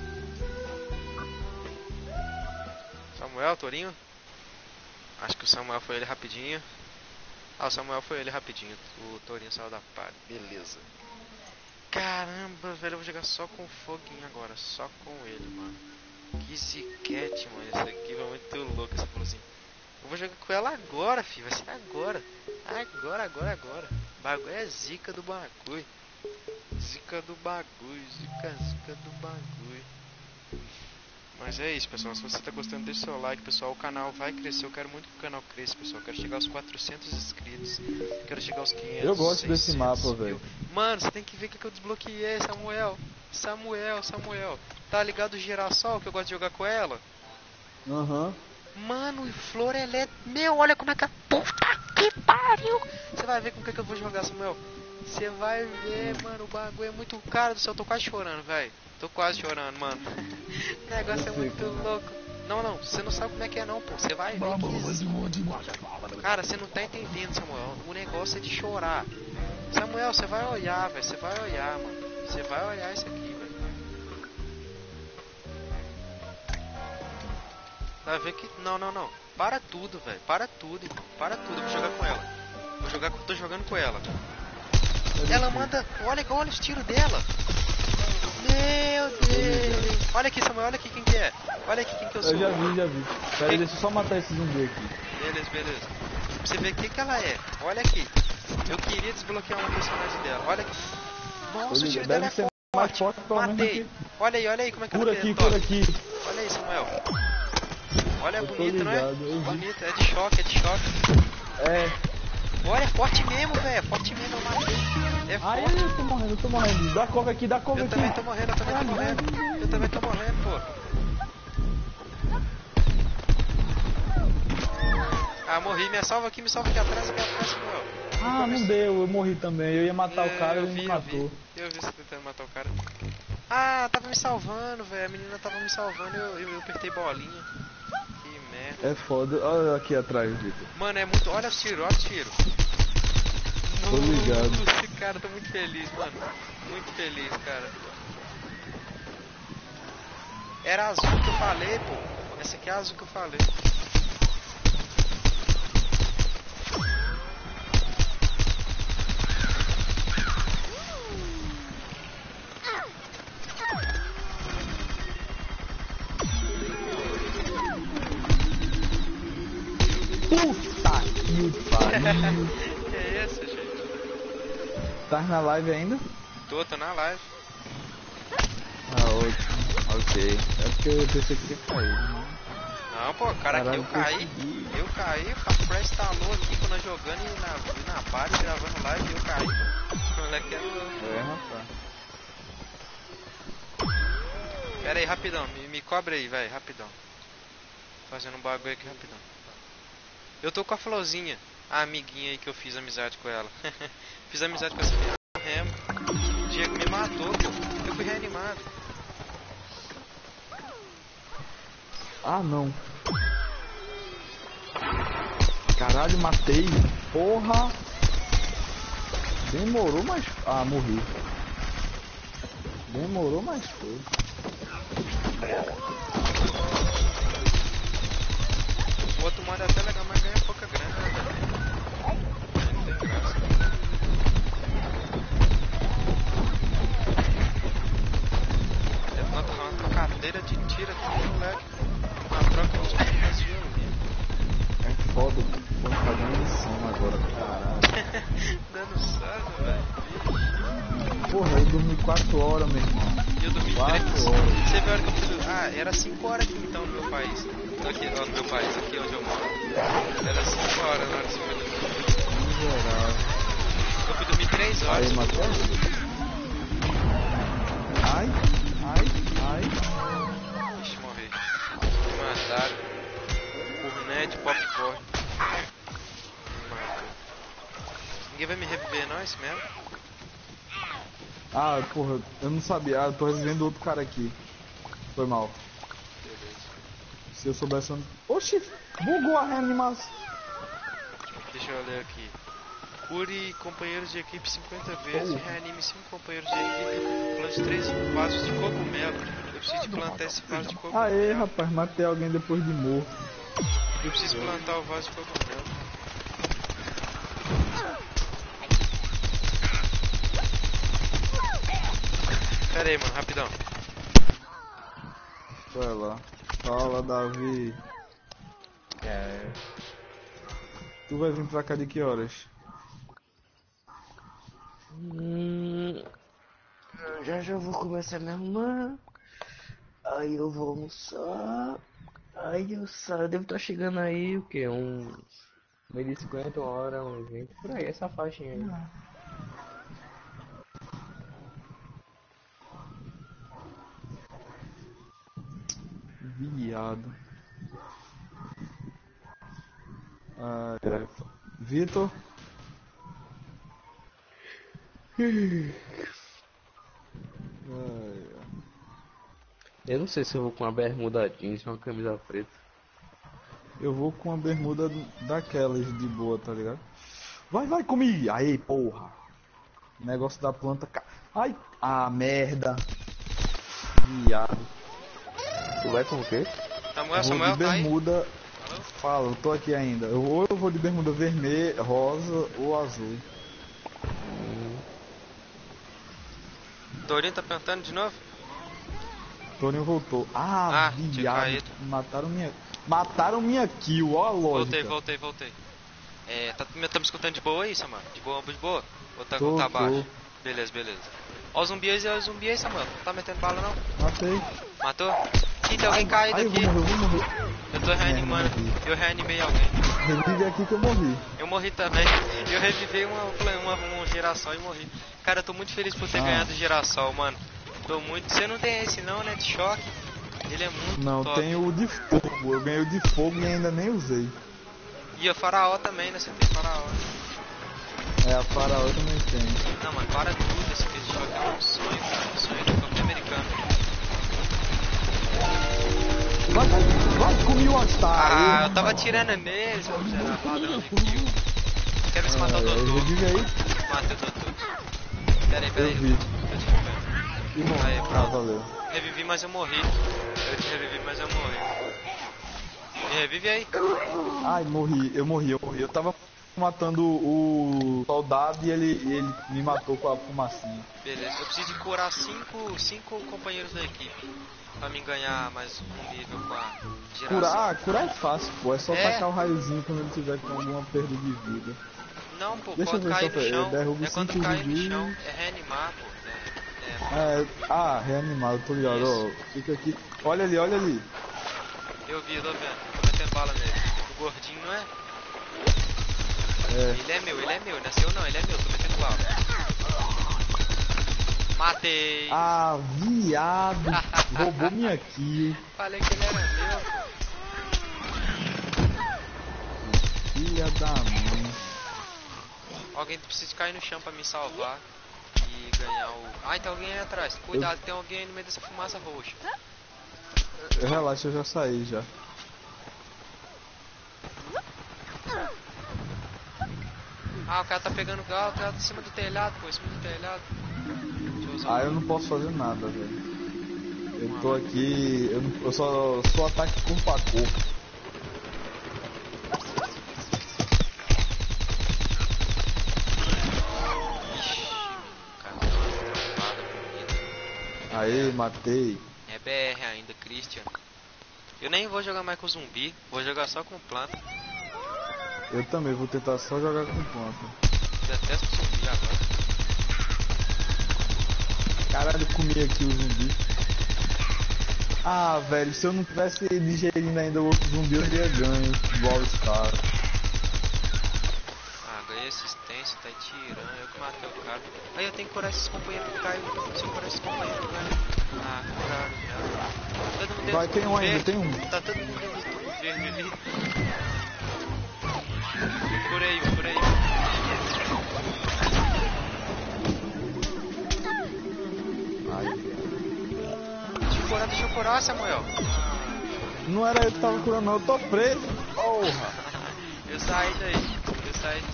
Samuel, Torinho? Acho que o Samuel foi ele rapidinho. Ah, o Samuel foi ele rapidinho. O Torinho saiu da party. Beleza. Caramba, velho. Eu vou jogar só com o foguinho agora. Só com ele, mano. Que ziquete, mano. Esse aqui vai muito louco, essa florzinha. Eu vou jogar com ela agora, filho. Vai ser agora. Agora, agora, agora. O bagulho é zica do bagulho. Zica do bagulho. Zica, zica do bagulho. Mas é isso, pessoal. Se você tá gostando, deixa seu like, pessoal. O canal vai crescer. Eu quero muito que o canal cresça, pessoal. Eu quero chegar aos quatrocentos inscritos. Eu quero chegar aos quinhentos. Eu gosto desse mapa, velho. Mano, você tem que ver o que eu desbloqueei, Samuel. Samuel, Samuel. Tá ligado o girassol que eu gosto de jogar com ela? Aham. Uhum. Mano, e flor elétrica. Meu, olha como é que a puta que pariu. Você vai ver com o que, que eu vou jogar, Samuel. Você vai ver, mano. O bagulho é muito caro do céu. Eu tô quase chorando, velho. Tô quase chorando, mano. O negócio é muito louco. Não, não, você não sabe como é que é não, pô. Você vai ver que... Cara, você não tá entendendo, Samuel. O negócio é de chorar. Samuel, você vai olhar, velho. Você vai olhar, mano. Você vai olhar isso aqui, velho. Vai ver que... Não, não, não. Para tudo, velho. Para tudo, irmão. Para tudo. Eu vou jogar com ela. Vou jogar com... Tô jogando com ela. Ela manda... Olha, olha os tiros dela. Meu Deus! Olha aqui, Samuel, olha aqui quem que é. Olha aqui quem que eu sou. Eu já vi, já vi. Pera aí, deixa eu só matar esse zumbi aqui. Beleza, beleza. Pra você ver o que que ela é. Olha aqui. Eu queria desbloquear uma personagem dela. Olha aqui. Nossa, o tiro dela é ser forte. mais forte, pelo menos Matei. aqui. Olha aí, olha aí como é que Cura ela aqui, é cura top. aqui. Olha aí, Samuel. Olha, é Eu tô bonito, não é? ligado, eu vi. Bonito, é de choque, é de choque. É. Olha, é forte mesmo, velho. É forte mesmo, eu matei. É Ai, forte. eu tô morrendo, eu tô morrendo. Dá cover aqui, dá cover Eu aqui. também tô morrendo, eu também tô morrendo. Eu também tô morrendo, pô. Ah, morri. Me salva aqui, me salva aqui atrás, aqui atrás, Samuel. Ah, não deu, eu morri também. Eu ia matar É, o cara e eu ele vi, me eu vi. matou. Eu vi você tentando matar o cara. Ah, tava me salvando, velho. A menina tava me salvando e eu, eu, eu apertei bolinha. Que merda. É foda. Olha aqui atrás, Vitor. Mano, é muito... Olha os tiros, olha os tiros. Tô ligado. Nossa, cara, tô muito feliz, mano. Muito feliz, cara. Era azul que eu falei, pô. Essa aqui é a azul que eu falei. Puta que pariu. Que é isso, gente? Tá na live ainda? Tô, tô na live. Ah, ótimo. Ok. É porque eu pensei que tinha caído, né? Não, pô, cara, aqui eu Caralho, caí. consegui. Eu caí, o Press instalou aqui quando eu jogando e na, e na party gravando live eu caí. Moleque é louco. É, rapaz. Pera aí, rapidão, me, me cobre aí, velho, rapidão. Fazendo um bagulho aqui rapidão. Eu tô com a Florzinha, a amiguinha aí que eu fiz amizade com ela. Fiz amizade com essa menina. Remo. O Diego me matou, pô. Eu fui reanimado. Ah, não. Caralho, matei. Porra. Demorou, mas... Ah, morri. Demorou, mas foi. O outro modo é até legal, mas ganha pouca grana, né, velho? Não tem graça. quatro horas, meu irmão. E eu dormi quatro três. horas. Você viu a hora que eu fui dormir? Ah, era cinco horas aqui então no meu país. Aqui, ó, no meu país, aqui onde eu moro. Era cinco horas na hora que você foi dormir. Miserável. Eu fui dormir três horas. Aí, Matheus. Ai, ai, ai. Ixi, morri. Me mataram. Cornete, popcorn. Me matou. Ninguém vai me reviver, não? É isso mesmo? Ah, porra, eu não sabia. Ah, eu tô revivendo outro cara aqui. Foi mal. Beleza. Se eu soubesse... eu não- Oxi, bugou a reanimação. Deixa eu ler aqui. Cure companheiros de equipe cinquenta vezes e Oh. reanime cinco companheiros de equipe. Plante três vasos de cogumelo. Eu preciso de plantar esse vaso de cogumelo. Aê, rapaz, matei alguém depois de morto. Eu preciso plantar o vaso de cogumelo. Pera aí, mano, rapidão. Vai lá. Fala, Davi. É. Tu vai vir pra cá de que horas? Hum, já já vou começar a me arrumar. Aí eu vou almoçar. Aí eu saio. Devo estar chegando aí o que? Uns meio de cinquenta, uma hora, uns vinte. Por aí, essa faixinha aí. Viado. Ai, ai. Vitor? Ai, ai. Eu não sei se eu vou com uma bermuda jeans e uma camisa preta. Eu vou com uma bermuda daquelas de boa, tá ligado? Vai, vai comigo! Aí, porra! Negócio da planta. Ca... Ai! Ah, merda! Viado. Tu vai com o quê? Samuel, Eu vou Samuel, de tá aí? bermuda. Alô? Fala, eu tô aqui ainda. Eu, ou eu vou de bermuda vermelha, rosa ou azul. Dorinho tá perguntando de novo? Toninho voltou. Ah, Ah, tinha viado. caído. Mataram minha. Mataram minha kill, ó a lógica. Voltei, voltei, voltei. É, tá, tá me escutando de boa aí, Samuel? De boa, de boa? Ou tá, Tô, tá baixo? tô. Beleza, beleza. Ó o zumbi aí, ó o zumbi aí, Samuel. Não tá metendo bala não? Matei. Matou? Ih, tem alguém caído Ai, eu aqui. vou morrer, eu vou morrer. Eu tô reanimando. morri. Eu reanimei alguém. Revive aqui que eu morri. Eu morri também. Eu revivei uma, uma, uma girassol e morri. Cara, eu tô muito feliz por ter Ah. ganhado o girassol, mano. Tô muito. Você não tem esse não, né? De choque. Ele é muito Não, top. tem o de fogo. Eu ganhei o de fogo e ainda nem usei. E a faraó também, né? Você tem faraó. É, a faraó também tem. Não, mas para tudo. Esse de choque é um sonho, cara. Um sonho de qualquer americano. Vai, vai, vai comigo, Astar. Ah, eu tava atirando nele, seu miserável ladrão de kill. Quero ver se matar o doutor. Revive aí. Matei o doutor. Pera aí, pera aí. Eu vi. Tô te vendo. E bom. Aí, Ah, pronto. valeu. Revivi, mas eu morri. Eu te revivi, mas eu morri. Me revive aí. Ai, morri, eu morri, eu morri. Eu tava matando o soldado e ele, e ele me matou com a fumacinha. Beleza, eu preciso de curar cinco, cinco companheiros da equipe. Pra mim ganhar mais um nível com a giração. Curar, curar é fácil, pô. É só É. tacar o raiozinho quando ele tiver com alguma perda de vida. Não, pô, Deixa eu quando ver cair só, no eu chão. derrubo É quando cinco cair no zumbis. chão. É reanimar, pô. É, É, ah, reanimado, tô ligado, ó. Fica aqui. Olha ali, olha ali. é. Eu vi, eu tô vendo. Tô metendo bala nele. O gordinho, não é? É. Ele é meu, ele é meu. Não é seu não, ele é meu. Tô metendo bala. Matei. Ah, viado. Roubou minha kill. Falei que ele era meu, pô. Filha da mãe. Alguém precisa cair no chão pra me salvar e ganhar o... Ah, tem alguém aí atrás. Cuidado, tem alguém aí no meio dessa fumaça roxa. Relaxa, eu já saí já. Ah, o cara tá pegando gal, o cara tá em cima do telhado, pô, em cima do telhado. Deixa eu usar Ah, eu não posso fazer nada, velho. Eu tô aqui, eu, não- eu só sou ataque corpo a corpo. Ixi, o cara deu uma trompada bonita. Aí, matei. É B R ainda, Christian. Eu nem vou jogar mais com zumbi, vou jogar só com planta. Eu também vou tentar só jogar com planta. Detesto zumbi agora. Caralho, eu comi aqui o zumbi. Ah, velho, se eu não tivesse digerindo ainda o outro zumbi, eu teria ganho do All Star. Ah, ganhei assistência, tá tirando, eu que matei o cara. Aí eu tenho que curar esses companheiros que caíram. Se eu curar esses companheiros, velho. Ah, curaram já. Todo mundo Vai, tem um ainda, verde. tem um. Tá todo mundo dentro do tubo verde ali. Curei um, curei um. Deixa eu curar, deixa eu curar, Samuel. Não era eu que tava curando, não, eu tô preso. Porra! Eu saí daí, eu saí.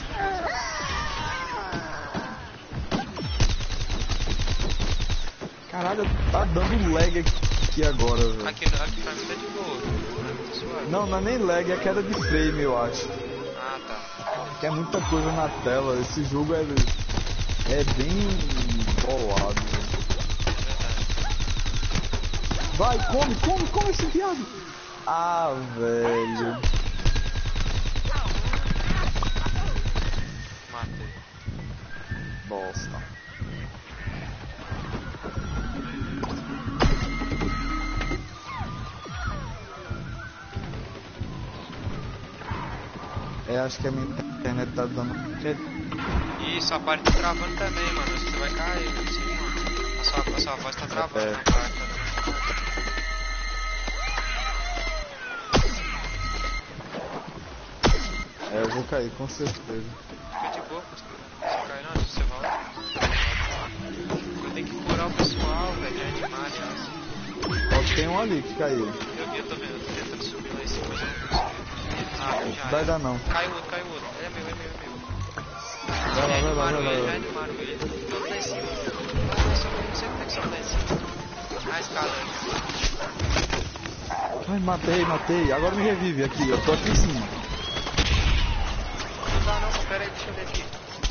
Caralho, tá dando lag aqui agora, velho. Aqui, aqui pra mim tá de boa. Tá suave. Não, não é nem lag, é queda de frame, eu acho. Ah, tá. Que é muita coisa na tela, esse jogo é, é bem bolado. É verdade. Vai, come, come, come esse viado. Ah, velho. Matei. Bosta. É, acho que a minha internet tá dando... Isso, a parte tá travando também, mano. Você vai cair, não sei, mano. A sua, a sua voz tá travando É. na parte. Tá... É, eu vou cair, com certeza. Fica de boa, você cai não, você volta. Eu tenho que curar o pessoal, velho, reanimar, aliás. Ó, tem um ali que caiu. Eu vi, eu tô vendo, eu tô tentando subir lá em cima, mas eu não consigo. Ah, já. Vai dar não. Caiu outro, caiu outro. É meu, é meu, é meu. Vai lá, vai lá, vai lá. Reanimaram ele, reanimaram ele. Vamos lá em cima. Ah, não, só, não sei como é que sobe lá em cima. Ah, escalando. Ai, matei, matei. Agora me revive aqui, eu tô aqui em cima. Não dá não, pera aí, deixa eu ver aqui.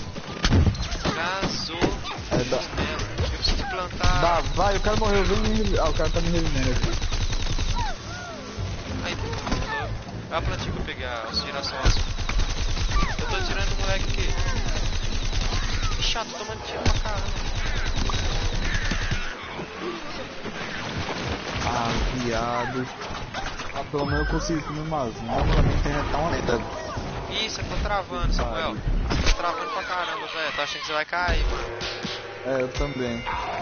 Gasou. É, dá. Eu preciso plantar. Dá, vai, o cara morreu, vem me reviver. Ah, o cara tá me revivendo aqui. Aí, olha a plantinha que eu peguei, a girassol. Eu tô tirando o moleque aqui. Que chato, tomando tiro pra caramba. Ah, viado. Ah, pelo menos eu consigo comer mais. Não, pra minha internet tá uma merda. Isso, eu tô travando, Samuel. Tô travando pra caramba, velho. Tô achando que você vai cair, mano. É, eu também.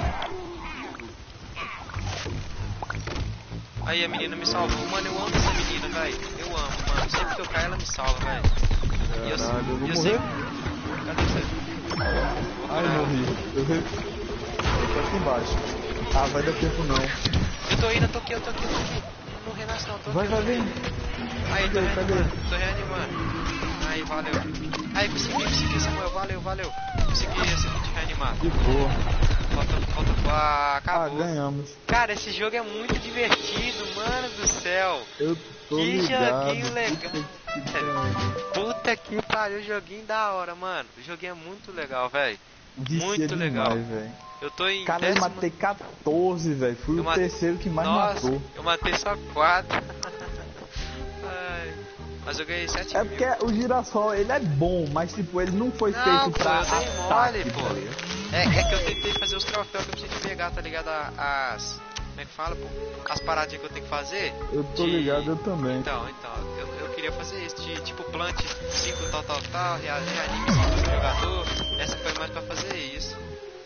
Aí a menina me salvou. Mano, eu amo essa menina, velho. Eu amo, mano. Sempre que eu caio, ela me salva, velho. E eu, Caralho, eu vou e eu morrer. sempre... Cadê você? Ai, morri. Eu, re... eu tô aqui embaixo. Ah, vai dar tempo não. Eu tô indo, eu tô aqui, eu tô aqui, eu tô aqui. Não renasce não, tô aqui. Vai, vai, vem. Aí, tô Cadê, reanimando, cadê? tô reanimando. Aí, valeu. Aí, consegui, consegui, Samuel, valeu, valeu. Consegui esse de reanimar. De boa. Falta, falta, ah, Ah, acabou. ganhamos. Cara, esse jogo é muito divertido, mano do céu. Eu tô Que ligado. joguinho legal. Puta que pariu. Puta que pariu, joguinho da hora, mano. O joguinho é muito legal, velho. Vicia Muito demais, legal. velho. Eu tô em Cara, eu décimo... matei quatorze, velho. Fui Eu o mate- terceiro que mais Nossa, matou. eu matei só quatro. Ai, mas eu ganhei sete É mil. porque o girassol, ele é bom, mas tipo, ele não foi Não, feito pô, pra eu dei ataque, mole, pô. tá ligado? É, é que eu tentei fazer os troféus que eu preciso pegar, tá ligado? A- As... Como é que fala, pô? As paradinhas que eu tenho que fazer. Eu tô de- ligado, eu também. Então, então, eu, eu queria fazer isso, de tipo plante cinco tal, tal, tal, rea- reanime cinco jogador. Essa foi mais pra fazer isso.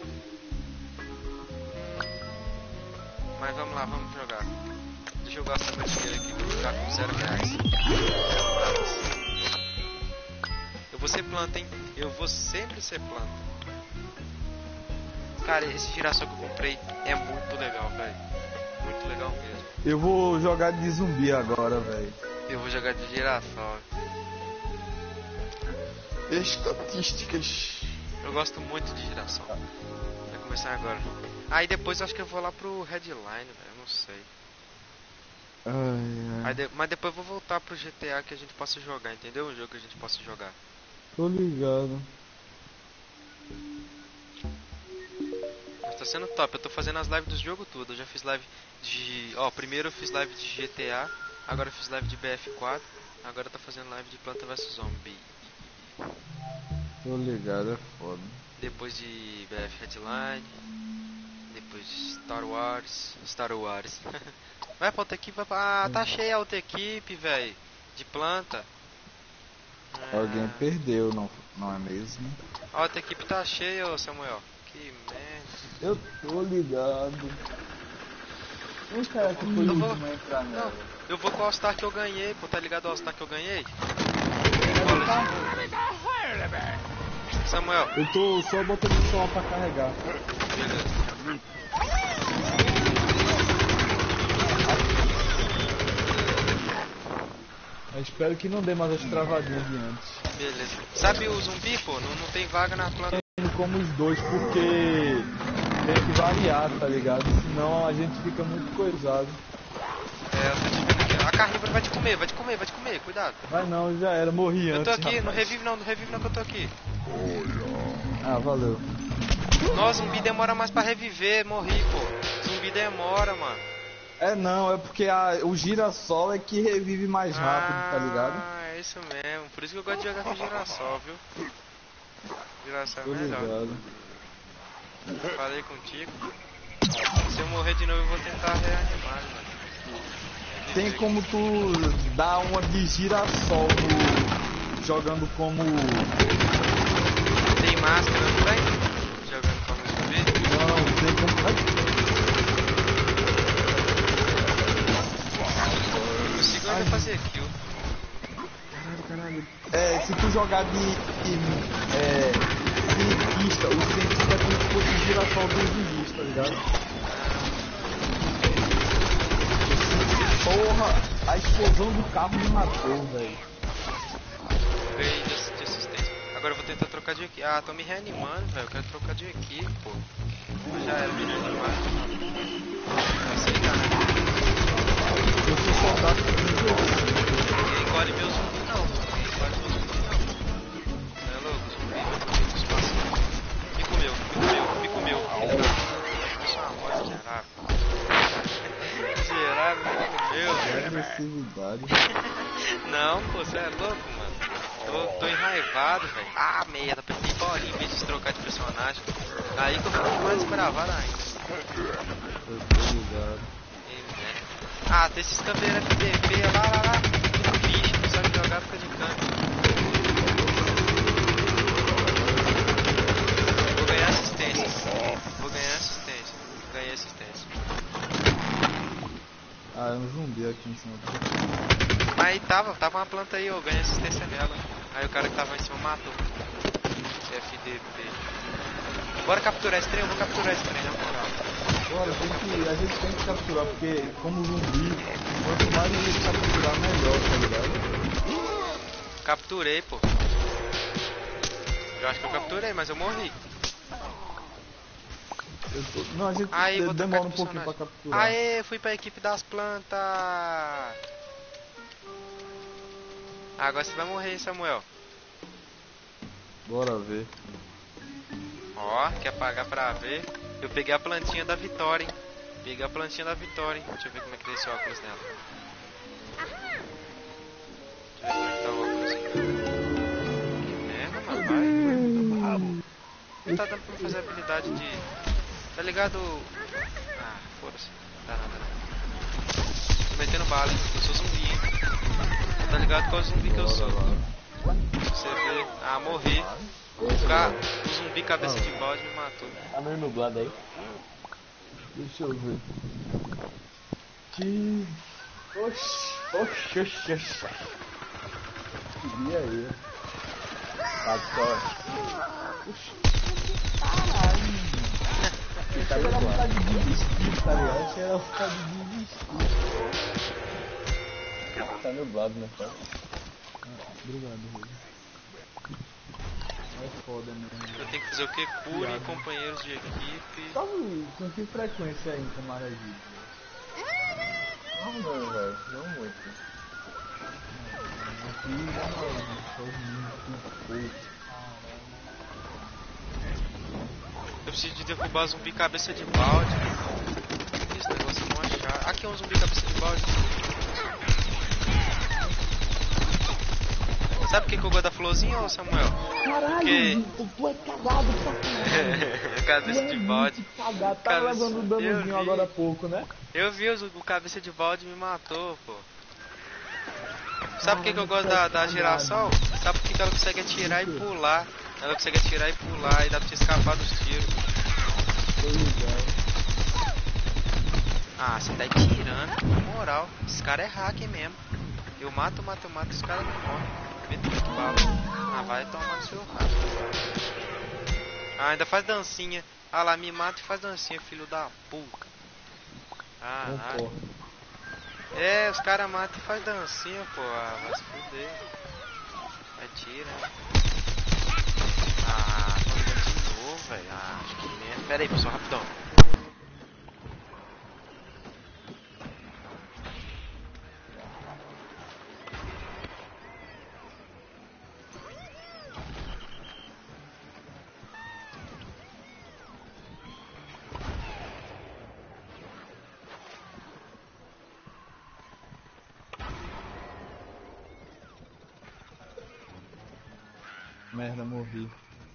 Mas vamos lá, vamos jogar. Deixa eu gastar meu dinheiro aqui pra ficar com zero reais. Eu vou ser planta, hein? Eu vou sempre ser planta. Cara, esse girassol que eu comprei é muito legal, velho. Muito legal mesmo. Eu vou jogar de zumbi agora, velho. Eu vou jogar de girassol. Estatísticas. Eu gosto muito de girassol. Vai começar agora. Aí depois eu acho que eu vou lá pro Headline, velho. Não sei. Ai, ai. Aí de- Mas depois eu vou voltar pro G T A que a gente possa jogar, entendeu? Um jogo que a gente possa jogar. Tô ligado. Mas tá sendo top. Eu tô fazendo as lives dos jogos tudo. Eu já fiz live de... Ó, primeiro eu fiz live de G T A. Agora eu fiz live de B F quatro. Agora eu tô fazendo live de Planta versus. Zombie. Tô ligado, é foda. Depois de B F Headline. Depois Star Wars. Star Wars. Vai pra outra equipe, vai pra... Ah, tá cheia a outra equipe, velho. De planta. Alguém Ah, perdeu, não, não é mesmo? a outra equipe tá cheia, ô Samuel. Que merda. Eu tô ligado. Um cara que foi Eu o vou- último a entrar Não, nela. eu vou com o All-Star que eu ganhei, pô. Tá ligado o All-Star que eu ganhei? Samuel, Eu tô só botando o celular pra carregar. beleza. Eu espero que não dê mais as travadinhas de antes. Beleza. Sabe o zumbi, pô? Não, não tem vaga na planta. Indo como os dois porque tem que variar, tá ligado? Senão a gente fica muito coisado. É, eu tô te vendo aqui. A carnívora vai te comer, vai te comer, vai te comer, cuidado. Vai não, já era, morri Eu antes. tô aqui, não rapaz. revive não, não revive não que eu tô aqui. Ah, valeu. Nossa, zumbi demora mais pra reviver, morri, pô. Zumbi demora, mano. É não, é porque a, o girassol é que revive mais rápido, ah, tá ligado? é isso mesmo. Por isso que eu gosto de jogar com girassol, viu? Girassol é Tô melhor. ligado. Falei contigo. Se eu morrer de novo, eu vou tentar reanimar, mano. Tem como tu dar uma de girassol no, jogando como... Tem máscara, não tem? Jogando como zumbi. Não, tem como... Ai, Eu consigo ainda fazer kill. caralho, caralho. É, se tu jogar de... de é, cientista, o cientista é como se fosse o girassol dos zumbis, tá ligado? Porra, a explosão do carro me matou, velho. Ganhei de ass- de assistência. Agora eu vou tentar trocar de equipe. Ah, tô me reanimando, velho. Eu quero trocar de equipe, pô. Mas já era me reanimar. Vai se ligar, né? Eu sou soldado do jogo. Ninguém engole meu zumbi, não. Ninguém engole meu zumbi, não. É louco, zumbi vai fugir do espaço. Me comeu, me comeu, me comeu. Isso é uma morte miserável. Miserável, me comeu, velho. Agressividade. Não, pô, você é louco, mano. Tô, tô enraivado, velho. Ah, merda, apertei bolinha em vez de trocar de personagem. Aí que eu fico mais bravado ainda. Eu tô ligado. E, né? Ah, tem esses campeiros F T P, lá, lá, lá. Bicho, não sabe jogar, fica de canto. Vou ganhar assistência. Vou ganhar assistência. Ganhei assistência. Ah, é um zumbi aqui em cima. Mas aí tava, tava uma planta aí, eu ganhei assistência nela. Aí o cara que tava em cima matou. F D P. Bora capturar esse trem, eu vou capturar esse trem, na moral. Bora, tem que, a gente tem que capturar, porque como zumbi, quanto mais a gente capturar, melhor, tá ligado? Capturei, pô. Eu acho que eu capturei, mas eu morri. Eu tô... Não, a gente Aí, de- vou trocar demora um de pouquinho pra personagem. capturar. Aê, fui pra equipe das plantas. Agora você vai morrer, hein, Samuel. Bora ver. Ó, quer pagar pra ver? Eu peguei a plantinha da vitória, hein. Peguei a plantinha da vitória, hein. Deixa eu ver como é que tá esse óculos nela. Deixa eu ver como é que tá o óculos. Que merda, mano, vai. Não tá dando pra fazer a habilidade de... Tá ligado? Ah, foda-se. Não dá nada não. Tô metendo bala, hein. Eu sou zumbi, hein. Tá ligado qual zumbi que eu sou? Você vê. Ah, morri. O, ca... o zumbi cabeça de balde me matou. Tá meio nublado aí. Deixa eu ver. Que... Oxi, oxi, oxi, oxi. E aí? Tá só. Oxi. Caralho. Tá ligado? Tá vontade de desistir, tá ligado? Achei era vontade de desistir. Tá nublado, né, cara? Obrigado, Rui. É foda mesmo. Eu tenho que fazer o que? Cure companheiros de equipe. Sabe com que frequência aí em Camaragibe? Não, não, velho. Não muito. Aqui já não, só os meninos com pouco. Eu preciso de derrubar zumbi cabeça de balde. Esse negócio não achar. Aqui é um zumbi cabeça de balde. Sabe por que que eu gosto da florzinha, ô Samuel? Caralho, Porque- Vitor, tu é cagado pra caralho. Cabeça Tu é de bode. muito cagado. Tá Cabeça- levando um eu danozinho vi. agora há pouco, né? Eu vi os- o cabeça de bode me matou, pô. Sabe por que, que eu gosto da, da girassol? Sabe por que, que ela consegue atirar e pular? Ela consegue atirar e pular e dá pra te escapar dos tiros. Ah, você tá aí tirando, na moral. Esse cara é hacker mesmo. Eu mato, mato, mato, os caras não morrem. Meto de bala. Ah, vai tomar no seu rabo. Ah, ainda faz dancinha. Ah lá, me mata e faz dancinha, filho da puta. Ah, ah. Concordo. É, os caras matam e faz dancinha, pô. Ah, vai se fuder. Atira. Ah, tô de novo, velho. Ah, que merda. Pera aí, pessoal, rapidão. Merda, morri.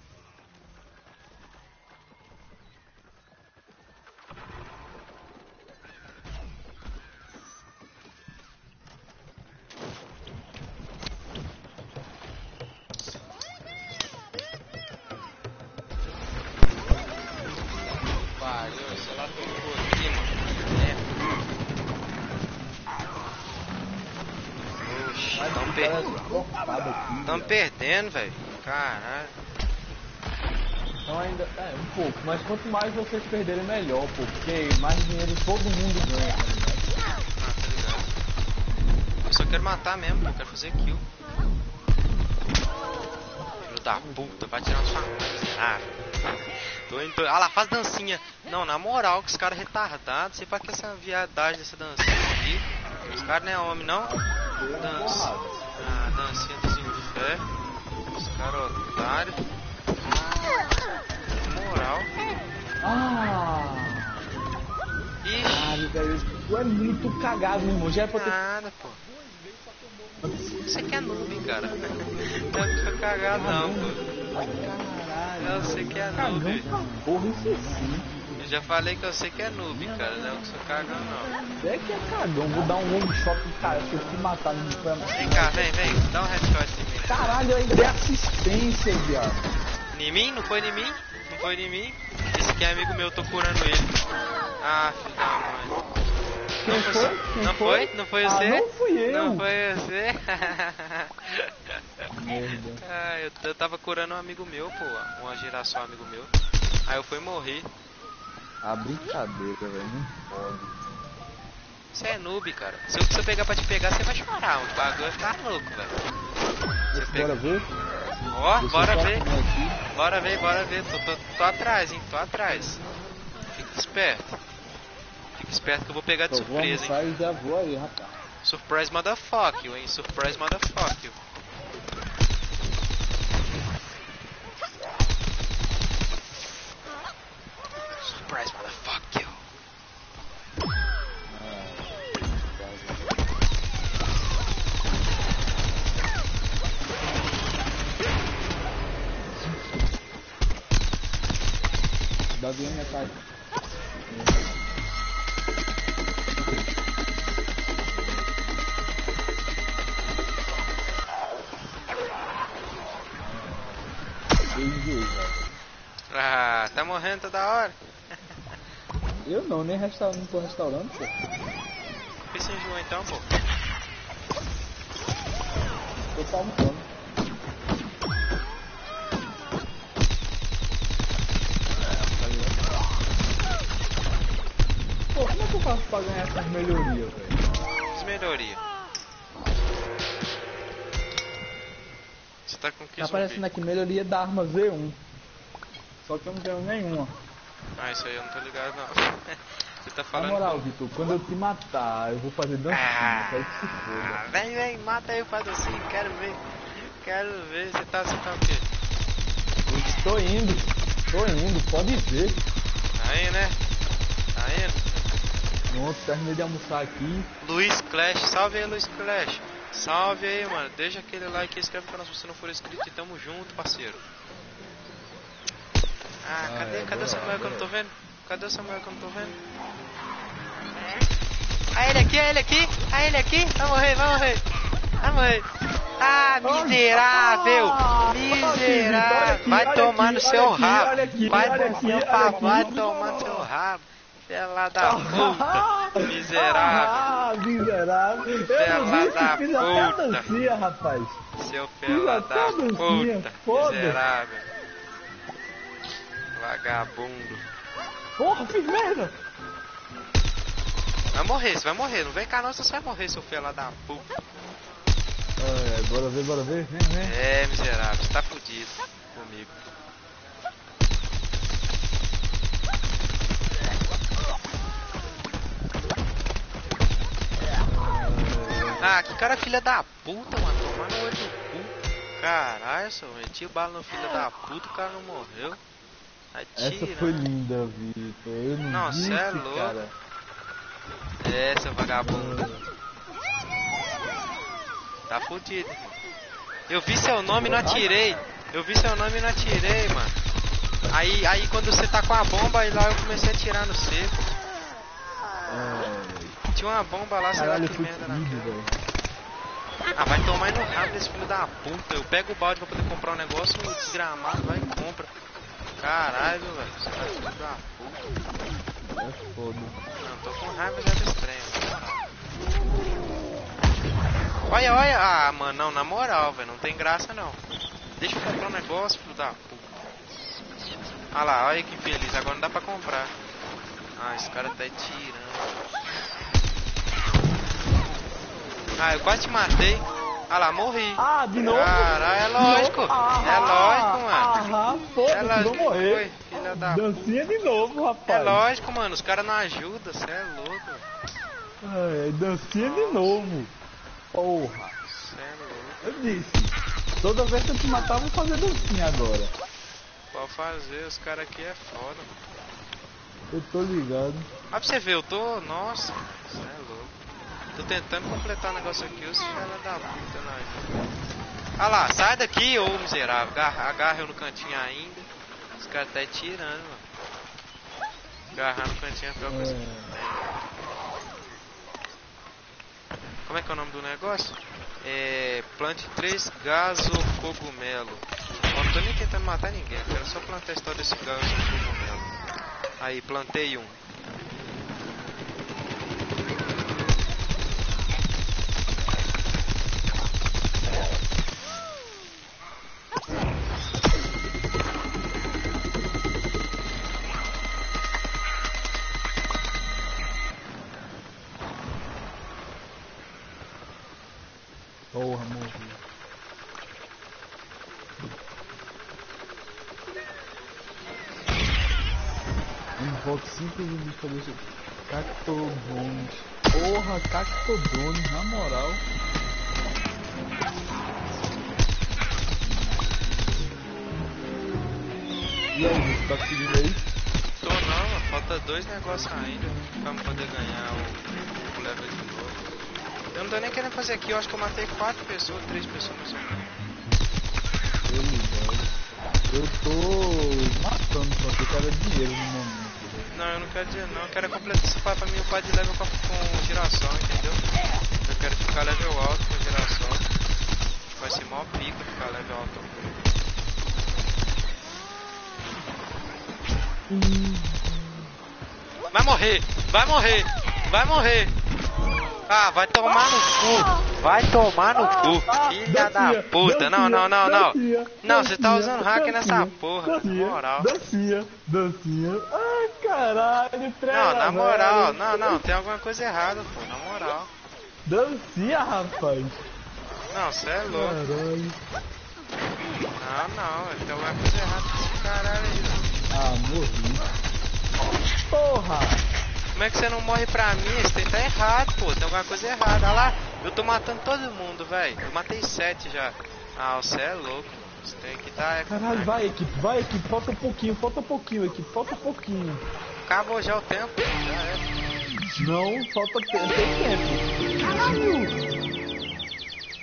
Pariu, sei lá, tocou aqui, mano. É. Oxi, tão, per... tão perdendo, velho. Caralho. Então ainda. É, um pouco. Mas quanto mais vocês perderem, melhor, pô. Porque mais dinheiro todo mundo ganha, tá ligado? Ah, tá ligado. Eu só quero matar mesmo, eu quero fazer kill. Filho da puta, vai tirar sua mãe, miserável. Tô indo. Ah lá, faz dancinha. Não, na moral, que os caras retardados. Sei pra que essa viadagem dessa dancinha aqui. Os caras não é homem, não? Dança. Ah, dancinha dos infernos. Os caras otários. Na moral. Ah! Ixi. Caralho, velho. Tu é muito cagado, meu irmão. Já é pra ter. Nada, pô. Você que é noob, cara. Não é pra cagar, não, pô. Caralho. Eu sei que é Cagão noob. pra porra, isso sim. Eu já falei que eu sei que é noob, cara. Não é que sou cagão, não. Você é que é cagão. Vou dar um long shot no cara. Se eu te matar, não foi. Vem cá, vem, vem. Dá um headshot em mim. Caralho, eu ainda dei assistência, viado. Em mim? Não foi em mim? Não foi em mim? Esse aqui é amigo meu, eu tô curando ele. Ah, filho da mãe. Não Quem foi? foi? Quem Não foi? foi? Não foi Ah, você? não fui eu. Não foi você? Merda. Ah, eu, eu tava curando um amigo meu, pô. Uma girassol amigo meu. Aí eu fui morrer. A brincadeira, velho. Não pode. Você é noob, cara. Se eu, se eu pegar pra te pegar, você vai chorar. O bagulho vai ficar louco, velho. Você pega... Bora ver? Ó, Deixa bora eu só ver. arrumar aqui. Bora ver, bora ver. Tô, tô, tô atrás, hein? Tô atrás. Fica esperto. Fica esperto que eu vou pegar de Só vou surpresa, hein? almoçar e já vou aí, rapaz. Surprise motherfuck you, hein? Surprise motherfuck you. Surprise motherfuck you. Dá bem a minha casa. Ah, tá morrendo toda hora. Eu não, nem resta... não tô restaurando, pô. Por que você enjoou então, pô? Tô só almoçando. Pô, como é que eu faço pra ganhar essas melhorias, velho? Fiz melhoria. Você tá com que Tá aparecendo aqui melhoria da arma V um. Só que eu não tenho nenhuma. Ah, isso aí eu não tô ligado, não. Você tá Na falando... moral, Vitor, quando eu te matar, eu vou fazer dancinha, Ah, quero que se foda. vem, vem, mata aí o padocinho, quero ver. Quero ver, você tá, você tá o quê? Eu estou indo, tô indo, pode ver. Aí, né? Tá indo? Pronto, terminei de almoçar aqui. Luiz Clash, salve aí, Luiz Clash. Salve aí, mano. Deixa aquele like e inscreve no canal se você não for inscrito e tamo junto, parceiro. Ah, Ah, cadê, é, cadê o bora, Samuel que eu não tô bora. vendo? Cadê o Samuel que eu não tô vendo? Ah, ele aqui, ah, ele aqui, ah, ele aqui. Vai morrer, vai morrer. Vai morrer. Ah, miserável! Miserável! Vai tomar no seu rabo! Vai no seu rabo! Vai tomar no seu rabo! Fela da puta! Miserável! Ah, miserável! Eu Fela não vi da que fiz até a puta. dancinha, rapaz! Seu fela até da a dancinha, puta! foda-se. Miserável! Vagabundo! Porra, fiz merda! Vai morrer, você vai morrer! Não vem cá não, você vai morrer, seu fela da puta! Ai, bora ver, bora ver, vem, vem! É, miserável, você tá fudido comigo. Ah, que cara filha da puta, mano. Tomar no olho do cu. Caralho, só meti bala no filho da puta, o cara não morreu. Atira. Essa foi linda, Vitor. Eu não, Não, disse, cê é louco. cara. É, seu vagabundo. Tá fudido. Eu vi seu nome e não atirei. Eu vi seu nome e não atirei, mano. Aí, aí quando você tá com a bomba, aí lá eu comecei a atirar no seco. É... Tinha uma bomba lá, sei lá Caralho, que foi merda tudo, naquela. velho. Ah, vai tomar no rabo desse filho da puta. Eu pego o balde pra poder comprar um negócio, o desgramado vai e compra. Caralho, velho. Você tá filho da puta. É foda. Não, tô com raiva já desse trem, Olha, olha. Ah, mano, não, na moral, velho. Não tem graça, não. Deixa eu comprar um negócio, filho da puta. Ah lá, olha que feliz. Agora não dá pra comprar. Ah, esse cara tá tirando. Ah, eu quase te matei. Ah lá, morri. Ah, de novo? Caralho, é lógico. Ah, É lógico, mano. Ah, foda-se, É lógico vou que morrer. foi, filha da Dancinha de novo, rapaz. É lógico, mano. Os caras não ajudam. Cê é louco. Ai, dancinha de novo. Porra. Cê é louco. Eu disse. Toda vez que eu te matar, eu vou fazer dancinha agora. Pode fazer. Os caras aqui é foda, mano. Eu tô ligado. Ah, pra você ver, eu tô... Nossa, cê é louco. Tô tentando completar o negócio aqui, os filha da puta não ajudam. Ah lá, sai daqui, ô miserável. Agarra, agarra eu no cantinho ainda. Os caras tá tirando, mano. Agarrar no cantinho é a pior coisa que tem. Como é que é o nome do negócio? É... Plante três gaso cogumelo. Eu não tô nem tentando matar ninguém, eu quero só plantar a história desse gaso cogumelo. Aí, plantei um. Porra, morri. Invoque cinco minutos pra deixar. Cactodrone. Porra, Cactodrone, na moral. E aí, você tá conseguindo aí? Tô não, mano. Falta dois negócios ainda pra eu poder ganhar o, o level de novo. Eu não tô nem querendo fazer aqui, eu acho que eu matei quatro pessoas, três pessoas mais ou menos. Eu ligado. Eu tô matando, só que eu quero dinheiro no momento. Não, eu não quero dinheiro não, eu quero completar esse pai pra mim upar de level com, com giração, entendeu? Eu quero ficar level alto com giração. Vai ser mó pica ficar level alto. Vai morrer, vai morrer, vai morrer. Ah, vai tomar no cu. Vai tomar no cu. Filha da puta. Não, não, não, não. Não, você tá usando hack nessa porra, na moral. Dancinha, dancinha. Ai, caralho, treva. Não, na moral. Não, não, tem alguma coisa errada, pô, na moral. Dancinha, rapaz. Não, você é louco. Caralho. Não, não, tem alguma coisa errada com esse caralho aí. Ah, morri. Porra. Como é que você não morre pra mim? Esse tem tá errado, pô. Tem alguma coisa errada. Olha lá, eu tô matando todo mundo, velho. Eu matei sete já. Ah, você é louco. Você tem que tá... Caralho, vai, equipe, vai, equipe. Falta um pouquinho, falta um pouquinho, equipe. Falta um pouquinho. Acabou já o tempo. Já é. Não, falta tempo. Tem tempo. Caralho.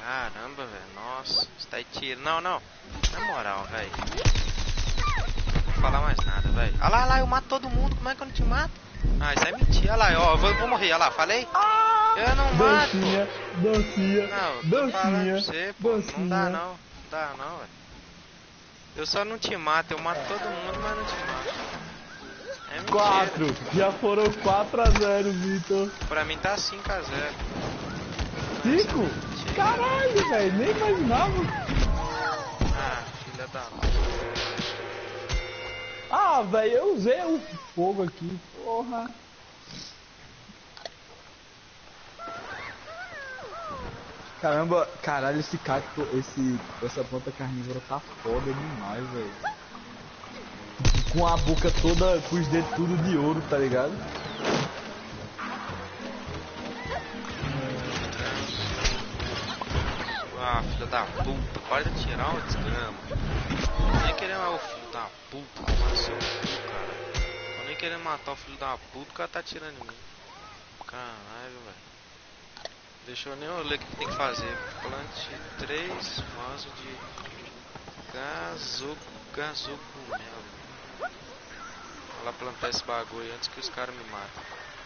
Caramba, velho. Nossa, você tá aí tiro. Não, não. Na moral, velho. Não vou falar mais nada, velho. Olha lá, olha lá, eu mato todo mundo. Como é que eu não te mato? Ah, isso é mentira. Olha lá, ó, eu vou, eu vou morrer. Olha lá, falei? Eu não mato. Dancinha, dancinha, Não, tô falando pra dancinha, você, pô. dancinha. Não dá não. Não dá não, velho. Eu só não te mato. Eu mato todo mundo, mas não te mato. É mentira. quatro, já foram quatro a zero, Vitor. Pra mim tá cinco a zero. cinco? Caralho, velho, nem imaginava. Ah, filha da... Ah, velho, eu usei o fogo aqui, porra. Caramba, caralho, esse cacto, esse, essa planta carnívora tá foda demais, velho. Com a boca toda, com os dedos tudo de ouro, tá ligado? Ah, filha da puta, pode atirar uma desgrama. Tô nem querendo matar o filho da puta, tomar seu cu, cara. Tô nem querendo matar o filho da puta, o cara tá atirando em mim. Caralho, velho. Deixa eu nem ler o que tem que fazer. Plante três vasos de gaso, gasocumelo. Vou lá plantar esse bagulho antes que os caras me matem.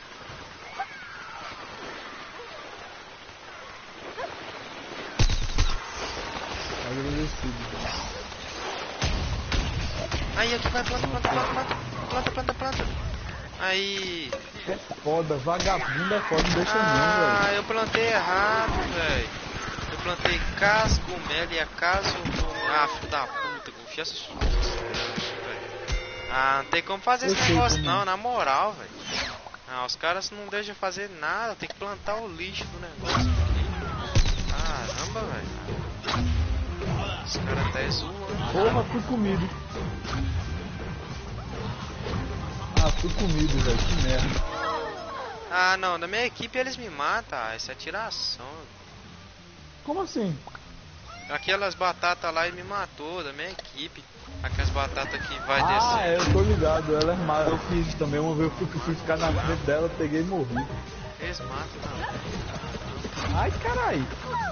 Aí, aqui vai, planta, planta, planta, planta, planta, planta, planta. Aí. É foda, vagabundo é foda, não deixa não, Ah, velho. eu plantei errado, velho. Eu plantei cascumelo e a caso. Ah, filho da puta, confia essas velho. Ah, não tem como fazer Eu esse sei negócio como. não, na moral, velho. Ah, os caras não deixam fazer nada, tem que plantar o lixo do negócio. Caramba, velho. Os caras até zoam. Porra, fui comido. Ah, fui comido, velho, que merda. Ah, não, na minha equipe eles me matam, ah, isso é tiração. Como assim? Aquelas batatas lá ele me matou, da minha equipe. Aquelas batatas que vai Ah, é, descer. eu tô ligado, ela é má. Eu fiz também uma vez, eu fui, fui ficar na frente dela, peguei e morri. Eles matam, não. Ai, carai.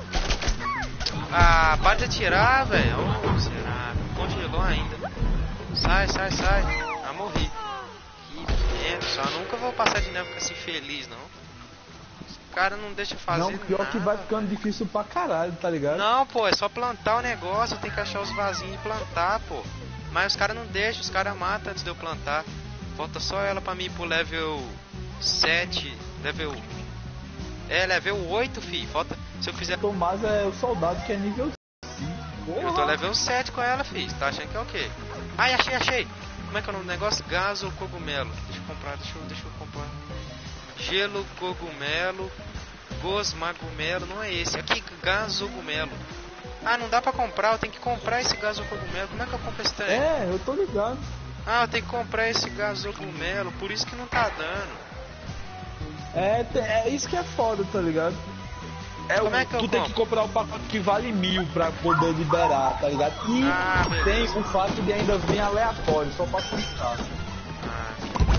Ah, para de atirar, velho. Oh, será? Congelou ainda. Sai, sai, sai. Ah, morri. Que merda, só nunca vou passar de novo com esse feliz, não. Os caras não deixam fazer Não, pior nada, que vai véio. ficando difícil pra caralho, tá ligado? Não, pô, é só plantar o negócio, tem que achar os vasinhos e plantar, pô. Mas os caras não deixam, os caras matam antes de eu plantar. Falta só ela pra mim ir pro level sete, level... É, level oito, fi. Falta... Se eu fizer... Tomás é o soldado que é nível cinco. Eu tô level sete com ela, fi. Tá achando que é o quê? Ai, achei, achei. Como é que é o nome do negócio? Gaso cogumelo. Deixa eu comprar, deixa eu, deixa eu comprar. Gelo cogumelo. Gosmagumelo, não é esse. Aqui, gasogumelo. Ah, não dá pra comprar, eu tenho que comprar esse gasocogumelo. Como é que eu compro esse trem? É, eu tô ligado. Ah, eu tenho que comprar esse gasocogumelo, por isso que não tá dando. É, te- é isso que é foda, tá ligado? É Como o, é que eu tu tem que compro? comprar o pacote que vale mil pra poder liberar, tá ligado? E Ah, tem beleza. o fato de ainda vir aleatório, só pra constar. Ah,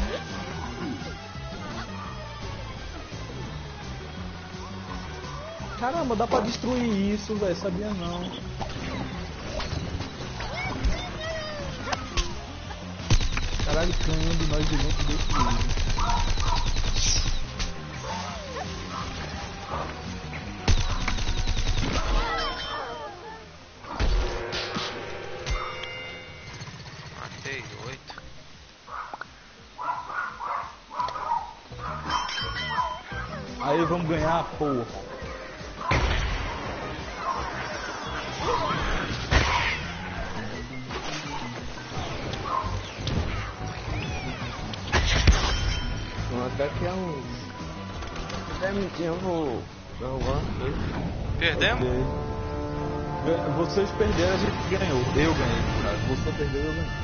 Caramba, dá pra destruir isso, velho, sabia não. Caralho, canhão de nós gigantes destruído. matei oito. Aí vamos ganhar, porra. Então, daqui a uns dez minutinhos eu vou jogar. Perdemos? Ganha- Vocês perderam, a gente ganhou. Eu ganhei, cara. Você perdeu, eu ganhei.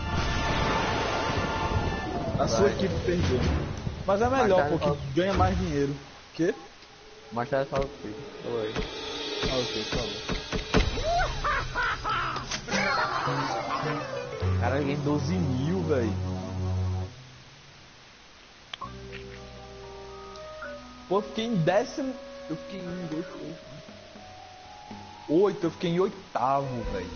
A sua Vai. equipe perdeu. Mas é melhor, Mas tá- porque ganha mais dinheiro. Quê? Mais tarde fala comigo. Oi. Ah, ok, tá bom. Cara, eu ganhei doze mil, velho. Pô, eu fiquei em décimo. Eu fiquei em um, dois, três. oito, eu fiquei em oitavo, velho.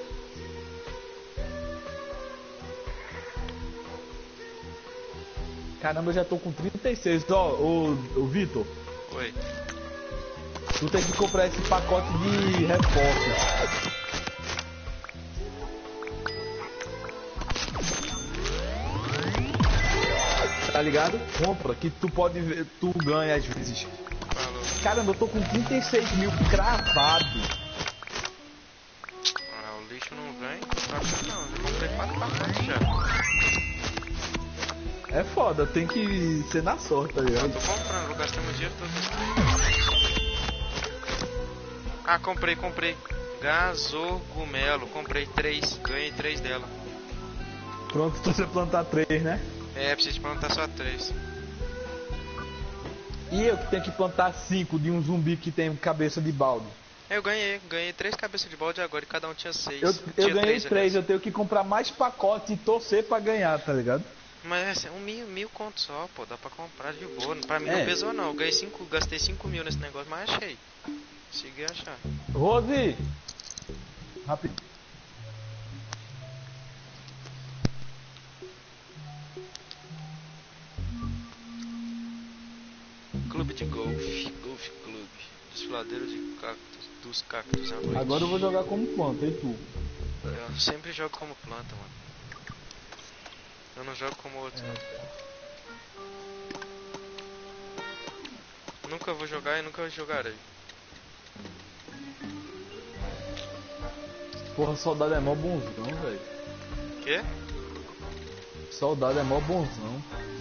Caramba, eu já tô com trinta e seis. Ó, ô, ô Vitor. Oi. Tu tem que comprar esse pacote de reforço. Tá ligado? Compra, que tu pode ver, tu ganha às vezes. Falou. Caramba, eu tô com trinta e seis mil cravado. Ah, o lixo não vem. Não, eu comprei quatro pacotes já. É foda, tem que ser na sorte, tá Eu ligado? tô comprando, vou gastar meu dinheiro todo. Ah, comprei, comprei. Gasogumelo, comprei três, ganhei três dela. Pronto pra você plantar três, né? É, preciso plantar só três. E eu que tenho que plantar cinco de um zumbi que tem cabeça de balde. Eu ganhei, ganhei três cabeças de balde agora e cada um tinha seis. Eu, eu Tinha ganhei três, três, aliás. eu tenho que comprar mais pacote e torcer pra ganhar, tá ligado? Mas é um mil, mil conto só, pô, dá pra comprar de boa. Pra mim É. não pesou não, eu ganhei cinco, gastei cinco mil nesse negócio, mas achei. Consegui achar. Rose! Rápido. Clube de golfe, golfe clube, desfiladeiro de cactos, dos cactos à noite. Agora eu vou jogar como planta, e tu? Eu sempre jogo como planta, mano. Eu não jogo como outro, não. Nunca vou jogar e nunca jogarei. Porra, soldado é mó bonzão, velho. Quê? Soldado é mó bonzão.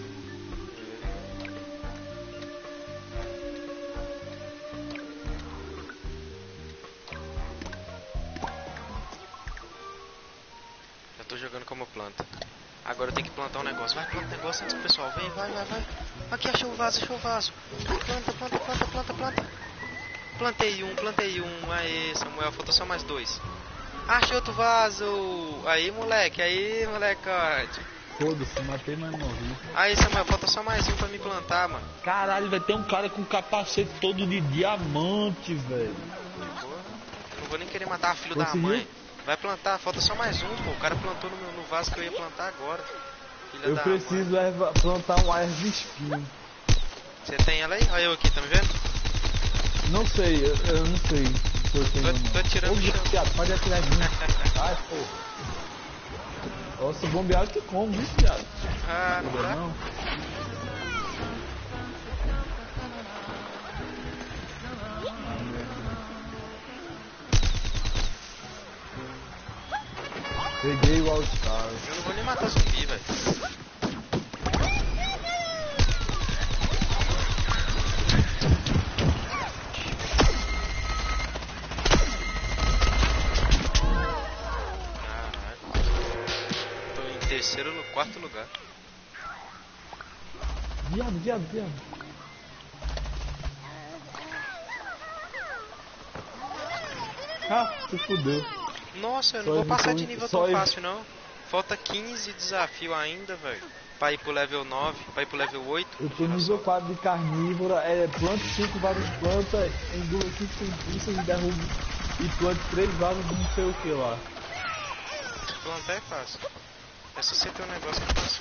Eu tô jogando como planta. Agora eu tenho que plantar um negócio. Vai, planta um negócio antes que o pessoal vem. Vai, vai, vai. Aqui, achei o vaso, achei o vaso. Vai, planta, planta, planta, planta, planta. Plantei um, plantei um. Aê, Samuel, falta só mais dois. Achei outro vaso. Aí, moleque, aí, molecote. Foda-se, matei, mas morri. Aí, Samuel, falta só mais um pra me plantar, mano. Caralho, vai ter um cara com capacete todo de diamante, velho. Porra, não vou nem querer matar a filha da Conseguiu? mãe. Vai plantar, falta só mais um, pô. O cara plantou no, meu, no vaso que eu ia plantar agora. Filha Eu da preciso mãe. erva, plantar um erva espinho. Você tem ela aí? Olha eu aqui, tá me vendo? Não sei, eu, eu não sei se eu tenho Tô, ou não. tô atirando Ô, no chão. viado, pode atirar em mim. Ai, pô. Nossa, bombeado que como, viu, viado? Ah, não dá? Não. Peguei o All-Star. Eu não vou nem matar zumbi, velho. Caralho. Tô em terceiro no quarto lugar. Viado, viado, viado. Ah, se fudeu. Nossa, eu Só não vou passar evitou- de nível só tão evi- fácil, não. Falta quinze desafio ainda, velho. Pra ir pro level nove, pra ir pro level oito. Eu tô no nível quatro de carnívora, é, plante cinco várias plantas, engula cinco cientistas e derruba e plante três vasos de não sei o que lá. Plantar é fácil. É só você ter um negócio que é fácil.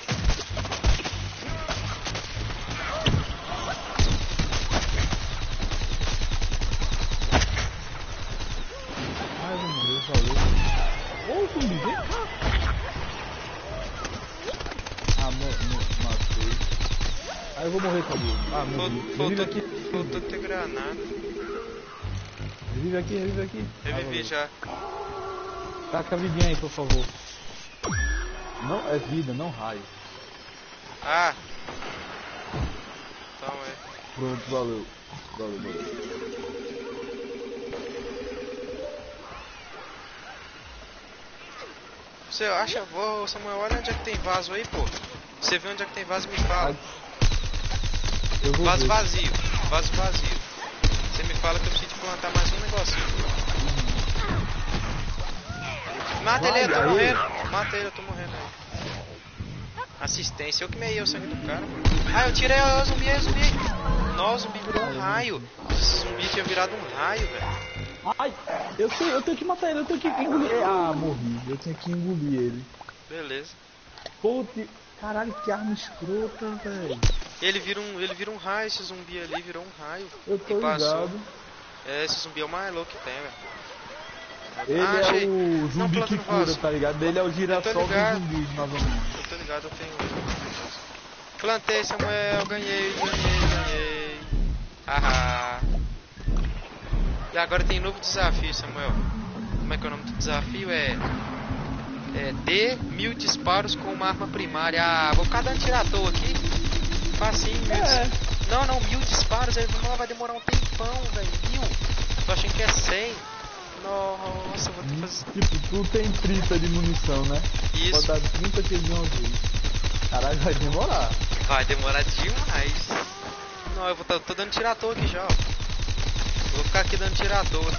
Ai, meu Deus, valeu. Ô, zumbi, vem cá. Ah, mo mo matei. Ah, eu vou morrer, cadê? Ah, morri. Revive Faltou, aqui. faltou ter granada. Revive aqui, revive aqui. Ah, Revivi valeu. já. Taca a vidinha aí, por favor. Não, é vida, não raio. Ah! Então é. Pronto, valeu. Valeu, valeu. Você acha, vou, Samuel, olha onde é que tem vaso aí, pô. Você vê onde é que tem vaso, me fala. Eu vou Vaso ver. vazio, vaso vazio. Você me fala que eu preciso plantar mais um negocinho. Mata ele, eu tô Vai, aí. morrendo. Mata ele, eu tô morrendo aí. Assistência, eu que meiei o sangue do cara, mano. Ah, eu tirei o zumbi aí, o zumbi aí. Nossa, o zumbi virou um raio. Esse zumbi tinha virado um raio, velho. Ai, eu sei, eu tenho que matar ele, eu tenho que engolir. Ah, morri, eu tenho que engolir ele. Beleza. Pô, te... caralho, que arma escrota, velho. Ele vira um, ele vira um raio, esse zumbi ali virou um raio. Eu tô e passou. ligado. É, esse zumbi é o mais louco que tem, velho. Ele ah, é achei. o zumbi Não, que no cura, vaso. tá ligado? Ele é o girassol dos ligado. zumbis, novamente. Eu tô ligado, eu tenho. Plantei, Samuel, ganhei, ganhei, ganhei. Haha. E agora tem novo desafio, Samuel. Como é que é o nome do desafio? É. É dê mil disparos com uma arma primária. Ah, vou ficar dando tiro à toa aqui. Facinho, mil. É. Não, não, mil disparos. Aí vamos lá, vai demorar um tempão, velho. Mil. Tô achando que é cem. Nossa, eu vou ter que fazer. Tipo, tu tem trinta de munição, né? Isso. Pode dar trinta tiros de uma vez. Caralho, vai demorar. Vai demorar demais. Não, eu vou tá, tô dando tiro à toa aqui já, ó. Eu vou ficar aqui dando tiro à toa.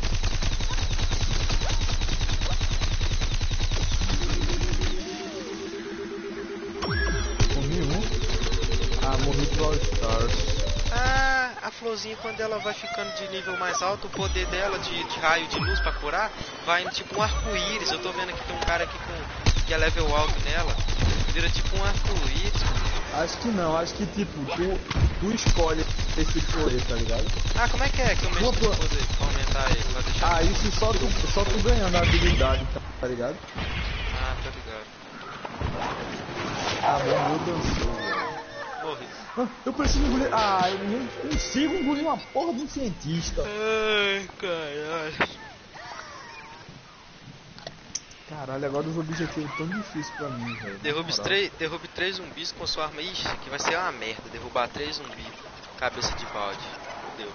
Comi um. Ah, morri pro All Stars. Ah, a florzinha quando ela vai ficando de nível mais alto, o poder dela de, de raio de luz pra curar, vai indo tipo um arco-íris. Eu tô vendo aqui tem um cara aqui com, que é level alto nela. Vira tipo um arco-íris. Acho que não, acho que tipo, tu, tu escolhe esse poder, tá ligado? Ah, como é que é que eu mexo nesse Opa. poder pra aumentar ele? Pra deixar... Ah, isso só tu, só tu ganhando a habilidade, tá, tá ligado? Ah, tô ligado. Ah, meu Deus dançou, velho. Morri. Ah, eu preciso engolir. Ah, eu não consigo engolir uma porra de um cientista. Ai, caralho. Caralho, agora os objetivos tão difíceis pra mim, velho. Derrube três, derrube três zumbis com sua arma. Ixi, aqui vai ser uma merda. Derrubar três zumbis. Cabeça de balde. Fudeu.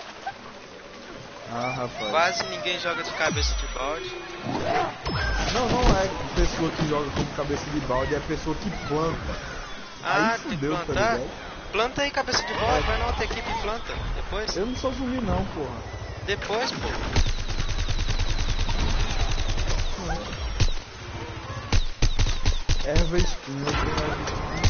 Ah, rapaz. Quase ninguém joga de cabeça de balde. Não, não é pessoa que joga como cabeça de balde, é pessoa que planta. Ah, Aí tem que fudeu, tá plantar? ligado? Planta aí, cabeça de balde. Vai na outra equipe e planta. Depois. Eu não sou zumbi não, porra. Depois, pô. Erva skin, eu tenho erva skin.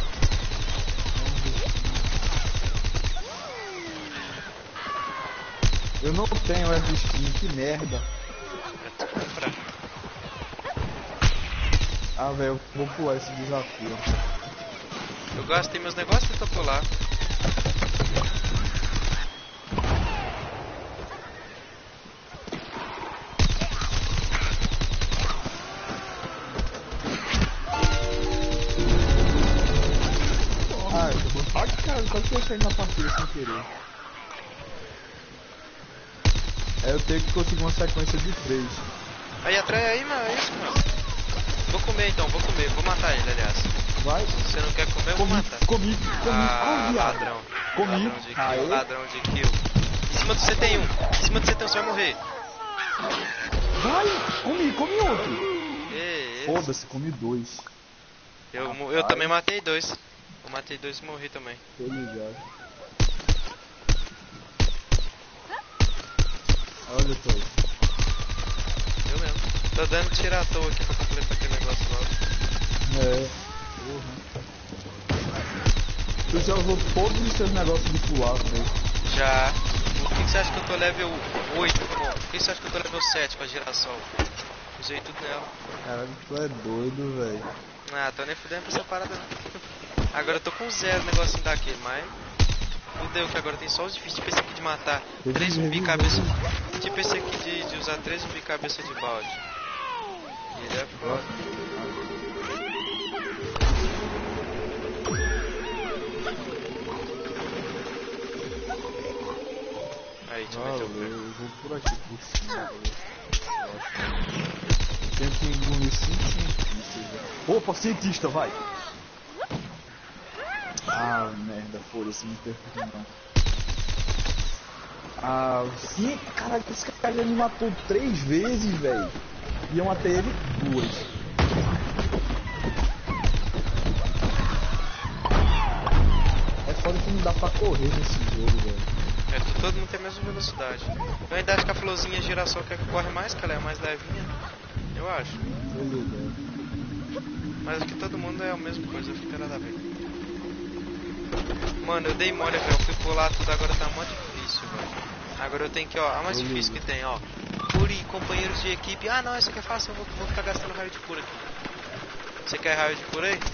Eu não tenho erva skin, que merda. Ah, velho, eu vou pular esse desafio. Eu gastei meus negócios e tô pular. Ah, eu vou... Ai, cara, quase que eu saí na partida sem querer. Aí eu tenho que conseguir uma sequência de três. Aí atrás aí, mano. É isso, mano. Vou comer então, vou comer. Vou matar ele, aliás. Vai. Se você não quer comer, eu vou Comi, matar. comi, comi. Ah, Ah, viado. ladrão. Comi. Ladrão de kill, Aê. ladrão de kill. Em cima do C T um. Em cima do C T um, você vai morrer. Vai, comi, comi outro. Ê, ê. Foda-se, comi dois. Eu, mo- eu também matei dois. Eu matei dois e morri também. Tô ligado. Olha só. Eu mesmo. Tô dando tiro à toa aqui pra completar aquele negócio logo. É. Porra. Tu já usou todos os seus negócios de pular, velho. Já. Por que, que você acha que eu tô level oito? Pô? Por que você acha que eu tô level sete com a girassol? Usei tudo nela. Caralho, tu é doido, velho. Ah, tô nem fudendo pra essa parada não. Agora eu tô com zero negocinho daquele, mas... Fudeu que agora tem só os difíceis, tipo esse aqui de matar três zumbi cabeça... Tipo esse aqui de, de usar três zumbi cabeça de balde. Ele é foda. Aí, deixa eu meter o pé. Valeu, eu vou por aqui, por cima. Eu tenho que engolir cinco cientistas, velho. Opa, cientista, vai! Ah, merda, foda-se, não perco não. Ah, sim, caralho, esse cara já me matou três vezes, velho. E eu matei ele duas. É foda que não dá pra correr nesse jogo, velho. É, tu- todo mundo tem a mesma velocidade. Eu ainda acho que a florzinha girassol que é que corre mais, que ela é mais levinha. Eu acho. Tô ligado. Mas acho que todo mundo é a mesma coisa, fica nada a ver. Mano, eu dei mole, velho. Eu fui pular tudo, agora tá mó difícil, velho. Agora eu tenho que, ó, a mais difícil que tem, ó. procure companheiros de equipe. Ah, não, isso aqui é fácil, eu vou, vou ficar gastando raio de cura aqui. Você quer raio de cura aí?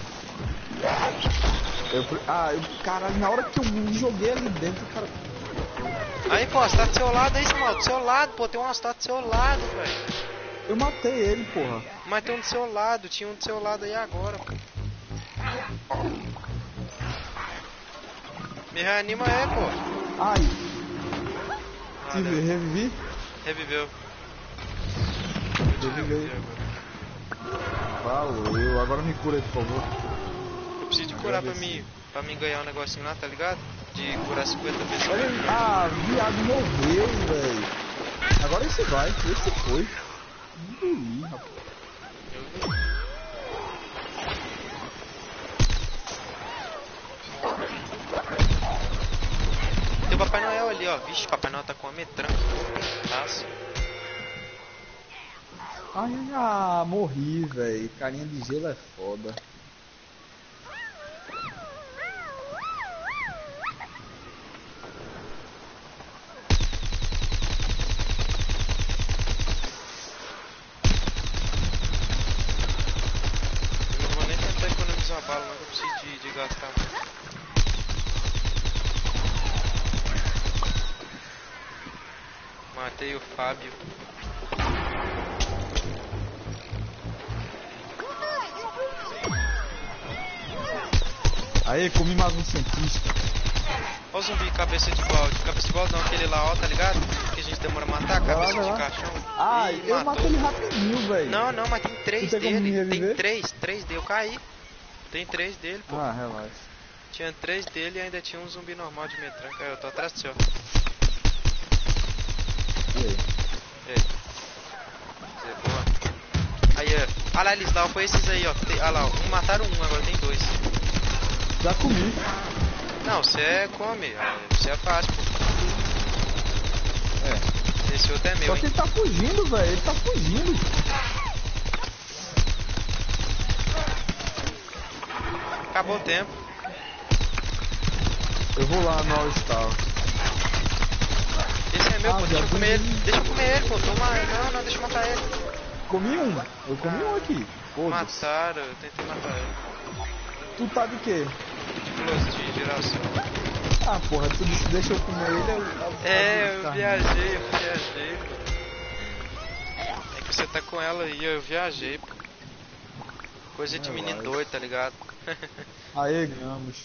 Eu, ah, eu, caralho, na hora que eu me joguei ali dentro, cara... Aí, pô, você tá do seu lado aí, Samuel, do seu lado, pô, tem um tá do seu lado, velho. Eu matei ele, porra. Mas tem um do seu lado, tinha um do seu lado aí agora, pô. Me reanima aí, pô. Ai. Ah, Tive, deu. revivi? Reviveu. Revivei. Valeu, agora me cura aí, por favor. Eu preciso de curar pra mim, pra mim ganhar um negocinho lá, tá ligado? De curar cinquenta vezes. Olha aí, ah, viado morreu, velho. Agora esse vai, esse foi. Ih, rapaz. Tem o Papai Noel ali, ó. Vixe, Papai Noel tá com uma metranca. Nossa. Ai, ai, ah, morri, velho. Carinha de gelo é foda. Eu não vou nem tentar economizar bala, mas eu preciso de, de gastar. Matei o Fábio. Aí, comi mais um cientista. Ó o zumbi, cabeça de balde. Cabeça de balde não, aquele lá, ó, tá ligado? Que a gente demora a matar, Vai lá, cabeça vai de lá. caixão. Ah, Ih, eu matou. matei ele rapidinho, velho. Não, não, mas tem três Tu tem como me dele. Tem reviver? três, três dele. Eu caí. Tem três dele, pô. Ah, relaxa. Tinha três dele e ainda tinha um zumbi normal de metranca. Aí eu tô atrás do seu. E aí? Ei. Zé, boa. Aí, ó. Olha lá, eles lá, foi esses aí, ó. Tem, olha lá, um mataram um, agora tem dois. Já comi. Não, você come. Você é fácil, pô. É. Esse outro é meu, Só hein. que ele tá fugindo, velho. Ele tá fugindo. Acabou o tempo. Eu vou lá no All Star. Esse é meu, Ah, pô. Deixa já eu comer vi. ele. Deixa eu comer ele, pô. Toma. Não, não, deixa eu matar ele. Comi um. Eu comi um aqui. Foda-se. Mataram, eu tentei matar ele. Tu tá de quê? Plus de geração. Ah, porra, tu disse deixa eu comer ele. Eu, eu, É, eu tá. viajei, eu viajei, pô. É que você tá com ela aí, eu viajei, pô. Coisa de É, menino vai. doido, tá ligado? Aí, ganhamos.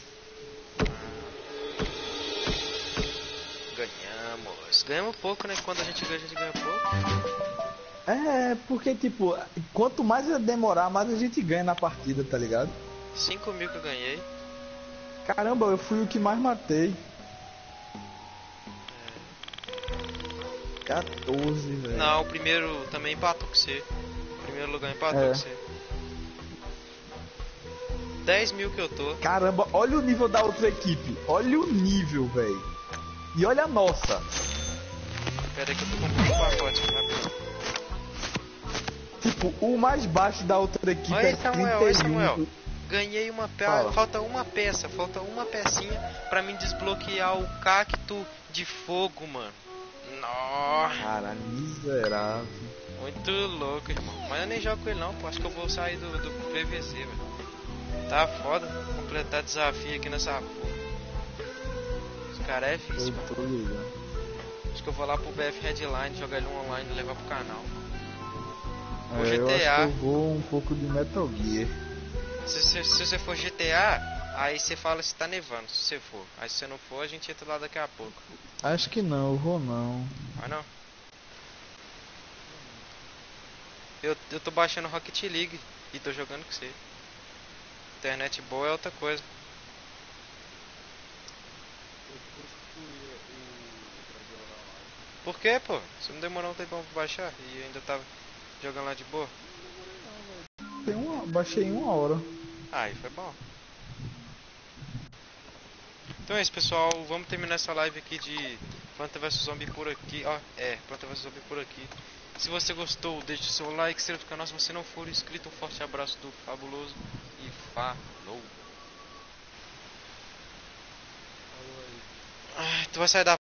Ganhamos. Ganhamos pouco, né? Quando a gente ganha, a gente ganha pouco. É, porque, tipo, quanto mais demorar, mais a gente ganha na partida, tá ligado? cinco mil que eu ganhei. Caramba, eu fui o que mais matei. quatorze, velho. Não, o primeiro também empatou com você. O primeiro lugar empatou É. com você. dez mil que eu tô. Caramba, olha o nível da outra equipe. Olha o nível, velho. E olha a nossa. Pera aí que eu tô comprando um pacote aqui rapidão. Tipo, o mais baixo da outra equipe Olha aí, é Samuel, olha, Samuel. Ganhei uma peça. Fala. Falta uma peça, falta uma pecinha pra mim desbloquear o cacto de fogo, mano. Nossa, Caralho, miserável. muito louco, irmão. Mas eu nem jogo com ele não, pô. Acho que eu vou sair do, do P V C, velho. Tá foda completar desafio aqui nessa porra. Os caras é Eu difícil, mano. tô ligado. Acho que eu vou lá pro B F Headline, jogar ele online e levar pro canal. O É, eu G T A. acho que eu vou um pouco de Metal Gear. Se, se, se você for G T A, aí você fala se tá nevando, se você for. Aí se você não for, a gente entra lá daqui a pouco. Acho que não, eu vou não. Vai não? Eu, eu tô baixando Rocket League e tô jogando com você. Internet boa é outra coisa. Por que, pô? Você não demorou um tempão pra baixar e ainda tava jogando lá de boa? Tem uma, baixei em uma hora. Aí foi bom. Então é isso, pessoal. Vamos terminar essa live aqui de Planta versus Zombie por aqui. Ó, é, Planta versus Zombie por aqui. Se você gostou, deixe o seu like, se inscreva no canal. Se você não for inscrito, um forte abraço do Fabuloso e falou. Ah, tu vai sair da